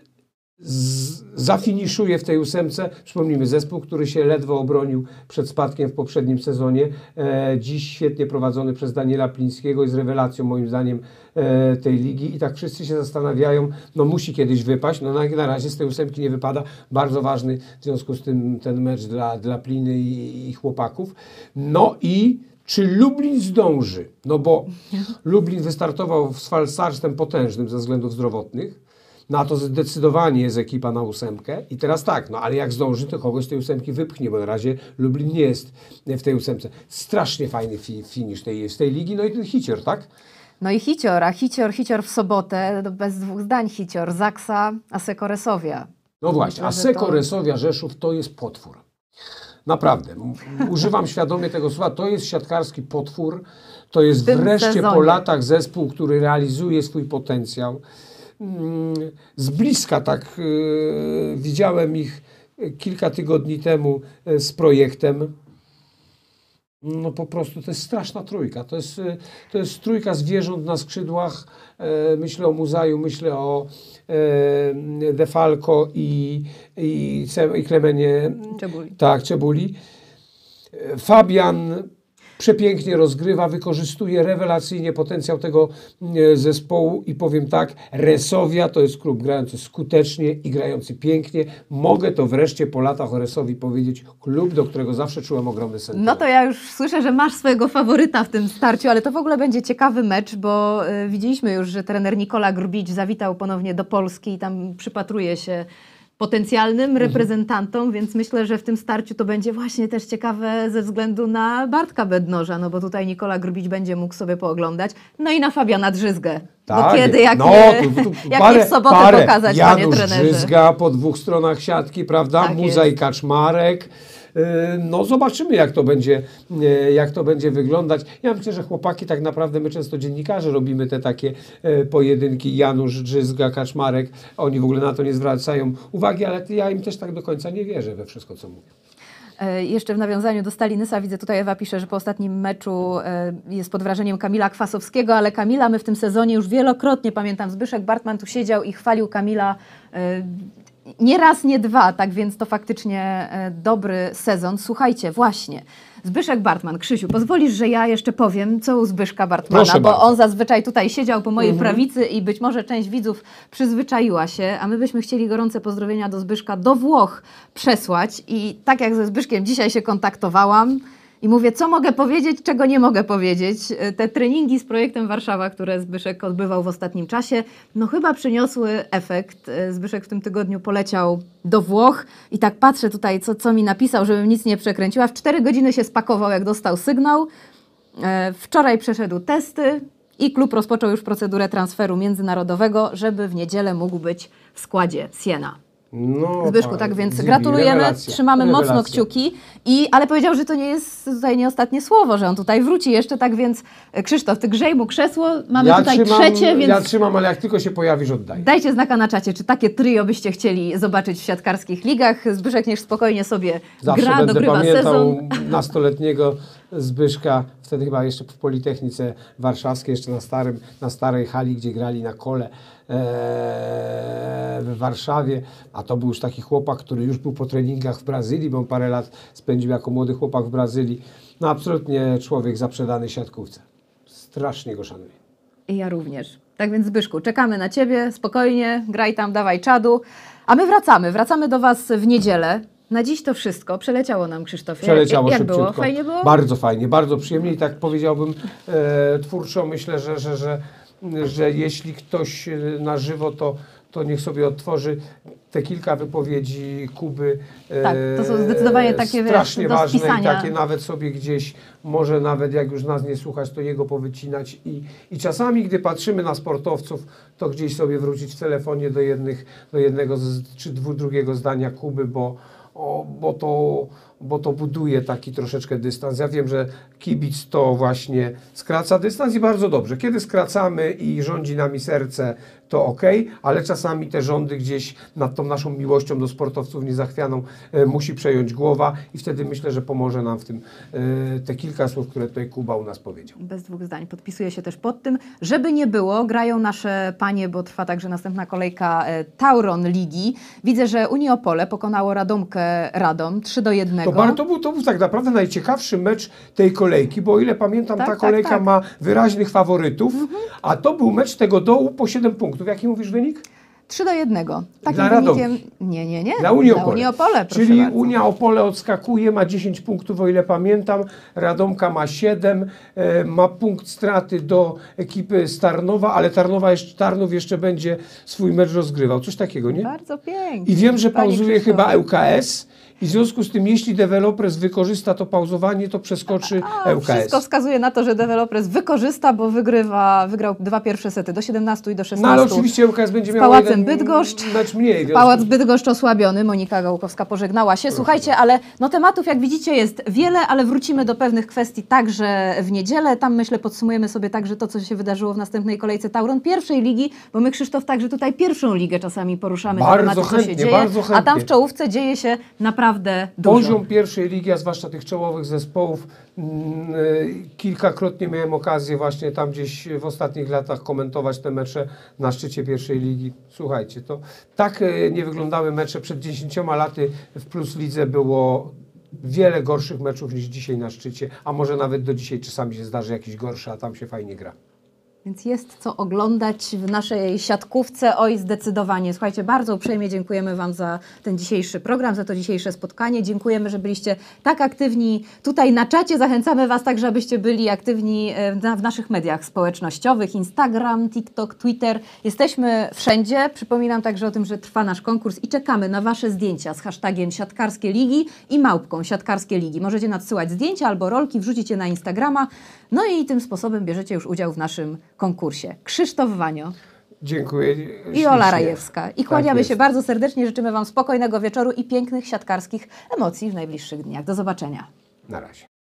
Speaker 2: z, zafiniszuje w tej ósemce? Przypomnijmy, zespół, który się ledwo obronił przed spadkiem w poprzednim sezonie. E, dziś świetnie prowadzony przez Daniela Plińskiego, jest rewelacją moim zdaniem e, tej ligi i tak wszyscy się zastanawiają, no musi kiedyś wypaść, no na, na razie z tej ósemki nie wypada. Bardzo ważny w związku z tym ten mecz dla, dla Pliny i, i chłopaków. No i czy Lublin zdąży? No bo Lublin wystartował z falstarstem potężnym ze względów zdrowotnych. Na to zdecydowanie jest ekipa na ósemkę. I teraz tak, no ale jak zdąży, to kogoś z tej ósemki wypchnie, bo na razie Lublin nie jest w tej ósemce. Strasznie fajny fi finisz tej, z tej ligi. No i ten hicior, tak?
Speaker 1: No i hicior, a hicior, hicior w sobotę, no bez dwóch zdań hicior, Zaksa, Asseco Resowia.
Speaker 2: No właśnie, a
Speaker 1: Myślę, że to-
Speaker 2: Asseco Resowia Rzeszów to jest potwór. Naprawdę. M- Używam świadomie tego słowa. To jest siatkarski potwór. To jest
Speaker 1: W tym
Speaker 2: wreszcie
Speaker 1: sezonie.
Speaker 2: po latach zespół, który realizuje swój potencjał. Mm, Z bliska tak y, widziałem ich kilka tygodni temu y, z projektem. No po prostu to jest straszna trójka. To jest, y, to jest trójka zwierząt na skrzydłach. E, myślę o Muzaju, myślę o e, Defalco i, i, Ce- i Klemenie
Speaker 1: Czebuli.
Speaker 2: tak, Cebuli. E, Fabian przepięknie rozgrywa, wykorzystuje rewelacyjnie potencjał tego e, zespołu i powiem tak, Resowia to jest klub grający skutecznie i grający pięknie. Mogę to wreszcie po latach o Resowi powiedzieć, klub, do którego zawsze czułem ogromny sentyment.
Speaker 1: No to ja już słyszę, że masz swojego faworyta w tym starciu, ale to w ogóle będzie ciekawy mecz, bo y, widzieliśmy już, że trener Nikola Grbić zawitał ponownie do Polski i tam przypatruje się potencjalnym reprezentantom, więc myślę, że w tym starciu to będzie właśnie też ciekawe ze względu na Bartka Bednoża, no bo tutaj Nikola Grbić będzie mógł sobie pooglądać, no i na Fabiana Drzyzgę.
Speaker 2: Tak,
Speaker 1: bo kiedy, jak,
Speaker 2: no,
Speaker 1: nie,
Speaker 2: tu, tu,
Speaker 1: jak
Speaker 2: parę,
Speaker 1: nie w sobotę
Speaker 2: parę.
Speaker 1: pokazać,
Speaker 2: Janusz
Speaker 1: panie trenerze.
Speaker 2: Drzyzga po dwóch stronach siatki, prawda?
Speaker 1: Tak
Speaker 2: Muza
Speaker 1: jest.
Speaker 2: i Kaczmarek. Yy, No zobaczymy, jak to będzie, yy, jak to będzie wyglądać. Ja myślę, że chłopaki tak naprawdę, my często dziennikarze robimy te takie yy, pojedynki, Janusz, Drzyzga, Kaczmarek, oni w ogóle na to nie zwracają uwagi, ale ja im też tak do końca nie wierzę we wszystko, co mówią.
Speaker 1: E, Jeszcze w nawiązaniu do Stali Nysa, widzę tutaj Ewa pisze, że po ostatnim meczu e, jest pod wrażeniem Kamila Kwasowskiego, ale Kamila my w tym sezonie już wielokrotnie, pamiętam, Zbyszek Bartman tu siedział i chwalił Kamila e, nie raz, nie dwa, tak więc to faktycznie e, dobry sezon. Słuchajcie, właśnie, Zbyszek Bartman, Krzysiu, pozwolisz, że ja jeszcze powiem, co u Zbyszka Bartmana,
Speaker 2: Proszę
Speaker 1: bo
Speaker 2: bardzo.
Speaker 1: on zazwyczaj tutaj siedział po mojej prawicy i być może część widzów przyzwyczaiła się, a my byśmy chcieli gorące pozdrowienia do Zbyszka do Włoch przesłać i tak jak ze Zbyszkiem dzisiaj się kontaktowałam, I mówię, co mogę powiedzieć, czego nie mogę powiedzieć. Te treningi z projektem Warszawa, które Zbyszek odbywał w ostatnim czasie, no chyba przyniosły efekt. Zbyszek w tym tygodniu poleciał do Włoch i tak patrzę tutaj, co, co mi napisał, żebym nic nie przekręciła. W cztery godziny się spakował, jak dostał sygnał. Wczoraj przeszedł testy i klub rozpoczął już procedurę transferu międzynarodowego, żeby w niedzielę mógł być w składzie Siena.
Speaker 2: No,
Speaker 1: Zbyszku, tak więc
Speaker 2: Zibi,
Speaker 1: gratulujemy,
Speaker 2: rewelacja,
Speaker 1: trzymamy
Speaker 2: rewelacja.
Speaker 1: mocno kciuki, i, ale powiedział, że to nie jest tutaj nie ostatnie słowo, że on tutaj wróci jeszcze, tak więc Krzysztof, ty grzej mu krzesło, mamy
Speaker 2: ja
Speaker 1: tutaj
Speaker 2: trzymam,
Speaker 1: trzecie, więc
Speaker 2: Ja trzymam, ale jak tylko się pojawisz, oddaję.
Speaker 1: dajcie znaka na czacie, czy takie trio byście chcieli zobaczyć w siatkarskich ligach. Zbyszek niech spokojnie sobie
Speaker 2: Zawsze
Speaker 1: gra,
Speaker 2: będę
Speaker 1: dogrywa
Speaker 2: pamiętał
Speaker 1: sezon.
Speaker 2: nastoletniego Zbyszka, wtedy chyba jeszcze w Politechnice Warszawskiej, jeszcze na, starym, na starej hali, gdzie grali na kole ee, w Warszawie, a to był już taki chłopak, który już był po treningach w Brazylii, bo on parę lat spędził jako młody chłopak w Brazylii. No absolutnie człowiek zaprzedany siatkówce. Strasznie go szanuję.
Speaker 1: I ja również. Tak więc Zbyszku, czekamy na Ciebie, spokojnie, graj tam, dawaj czadu. A my wracamy, wracamy do Was w niedzielę. Na dziś to wszystko. Przeleciało nam, Krzysztofie.
Speaker 2: Przeleciało
Speaker 1: jak, jak
Speaker 2: szybciutko.
Speaker 1: było? Fajnie było?
Speaker 2: Bardzo fajnie, bardzo przyjemnie i tak powiedziałbym e, twórczo, myślę, że, że, że, że jeśli ktoś e, na żywo, to, to niech sobie otworzy te kilka wypowiedzi Kuby. E,
Speaker 1: Tak, to są zdecydowanie takie,
Speaker 2: strasznie
Speaker 1: wiesz, do
Speaker 2: ważne i
Speaker 1: spisania.
Speaker 2: takie nawet sobie gdzieś, może nawet jak już nas nie słuchać, to jego powycinać i, i czasami, gdy patrzymy na sportowców, to gdzieś sobie wrócić w telefonie do, jednych, do jednego z, czy dwu, drugiego zdania Kuby, bo O, bo, to, bo to buduje taki troszeczkę dystans. Ja wiem, że kibic to właśnie skraca dystans i bardzo dobrze. Kiedy skracamy i rządzi nami serce, to ok, ale czasami te rządy gdzieś nad tą naszą miłością do sportowców niezachwianą e, musi przejąć głowa i wtedy myślę, że pomoże nam w tym e, te kilka słów, które tutaj Kuba u nas powiedział.
Speaker 1: Bez dwóch zdań. Podpisuję się też pod tym. Żeby nie było, grają nasze panie, bo trwa także następna kolejka e, Tauron Ligi. Widzę, że Uniopole pokonało Radomkę Radom trzy do jednego.
Speaker 2: To, bar- to, był, to był tak naprawdę najciekawszy mecz tej kolejki, bo o ile pamiętam,
Speaker 1: Tak,
Speaker 2: ta
Speaker 1: tak,
Speaker 2: kolejka
Speaker 1: tak.
Speaker 2: ma wyraźnych faworytów, a to był mecz tego dołu po siedem punktów. Jaki mówisz wynik?
Speaker 1: trzy do jednego. Takim
Speaker 2: Dla Radomki.
Speaker 1: wynikiem... Nie, nie, nie.
Speaker 2: Dla Unii Opole.
Speaker 1: Dla Unii Opole, proszę
Speaker 2: Czyli
Speaker 1: bardzo.
Speaker 2: Unia Opole odskakuje, ma dziesięć punktów, o ile pamiętam. Radomka ma siedem, e, ma punkt straty do ekipy z Tarnowa, ale Tarnowa jeszcze, Tarnów jeszcze będzie swój mecz rozgrywał. Coś takiego, nie?
Speaker 1: Bardzo pięknie.
Speaker 2: I wiem, że
Speaker 1: Panie
Speaker 2: pauzuje
Speaker 1: Krzysztofie.
Speaker 2: chyba L K S. I w związku z tym, jeśli Developers wykorzysta to pauzowanie, to przeskoczy
Speaker 1: A,
Speaker 2: L K S.
Speaker 1: wszystko wskazuje na to, że Developers wykorzysta, bo wygrywa, wygrał dwa pierwsze sety do siedemnastu i do
Speaker 2: No
Speaker 1: szesnastu.
Speaker 2: ale oczywiście L K S będzie
Speaker 1: z
Speaker 2: miał
Speaker 1: Pałacem
Speaker 2: jeden
Speaker 1: Bydgoszcz.
Speaker 2: mecz mniej. w
Speaker 1: Pałac
Speaker 2: związku-
Speaker 1: Bydgoszcz osłabiony, Monika Gałkowska pożegnała się. Słuchajcie, ale no tematów, jak widzicie, jest wiele, ale wrócimy do pewnych kwestii także w niedzielę. Tam, myślę, podsumujemy sobie także to, co się wydarzyło w następnej kolejce Tauron pierwszej ligi, bo my, Krzysztof, także tutaj pierwszą ligę czasami poruszamy
Speaker 2: Bardzo
Speaker 1: te tematy, co się
Speaker 2: chętnie,
Speaker 1: dzieje,
Speaker 2: bardzo
Speaker 1: a tam
Speaker 2: chętnie.
Speaker 1: w czołówce dzieje się naprawdę dużo.
Speaker 2: Poziom pierwszej ligi, a zwłaszcza tych czołowych zespołów, mm, y, kilkakrotnie miałem okazję właśnie tam gdzieś w ostatnich latach komentować te mecze na szczycie pierwszej ligi. Słuchajcie, to tak y, nie wyglądały mecze przed dziesięcioma laty. W Plus Lidze było wiele gorszych meczów niż dzisiaj na szczycie, a może nawet do dzisiaj czasami się zdarzy jakiś gorszy, a tam się fajnie gra.
Speaker 1: Więc jest co oglądać w naszej siatkówce. Oj, zdecydowanie. Słuchajcie, bardzo uprzejmie dziękujemy Wam za ten dzisiejszy program, za to dzisiejsze spotkanie. Dziękujemy, że byliście tak aktywni tutaj na czacie. Zachęcamy Was także, abyście byli aktywni w, w naszych mediach społecznościowych. Instagram, TikTok, Twitter. Jesteśmy wszędzie. Przypominam także o tym, że trwa nasz konkurs i czekamy na Wasze zdjęcia z hashtagiem Siatkarskie Ligi i małpką Siatkarskie Ligi. Możecie nadsyłać zdjęcia albo rolki, wrzucić je na Instagrama. No i tym sposobem bierzecie już udział w naszym konkursie. Krzysztof Wanio
Speaker 2: Dziękuję.
Speaker 1: i Ola
Speaker 2: ślicznie.
Speaker 1: Rajewska. I kłaniamy
Speaker 2: jest.
Speaker 1: się bardzo serdecznie. Życzymy Wam spokojnego wieczoru i pięknych siatkarskich emocji w najbliższych dniach. Do zobaczenia.
Speaker 2: Na razie.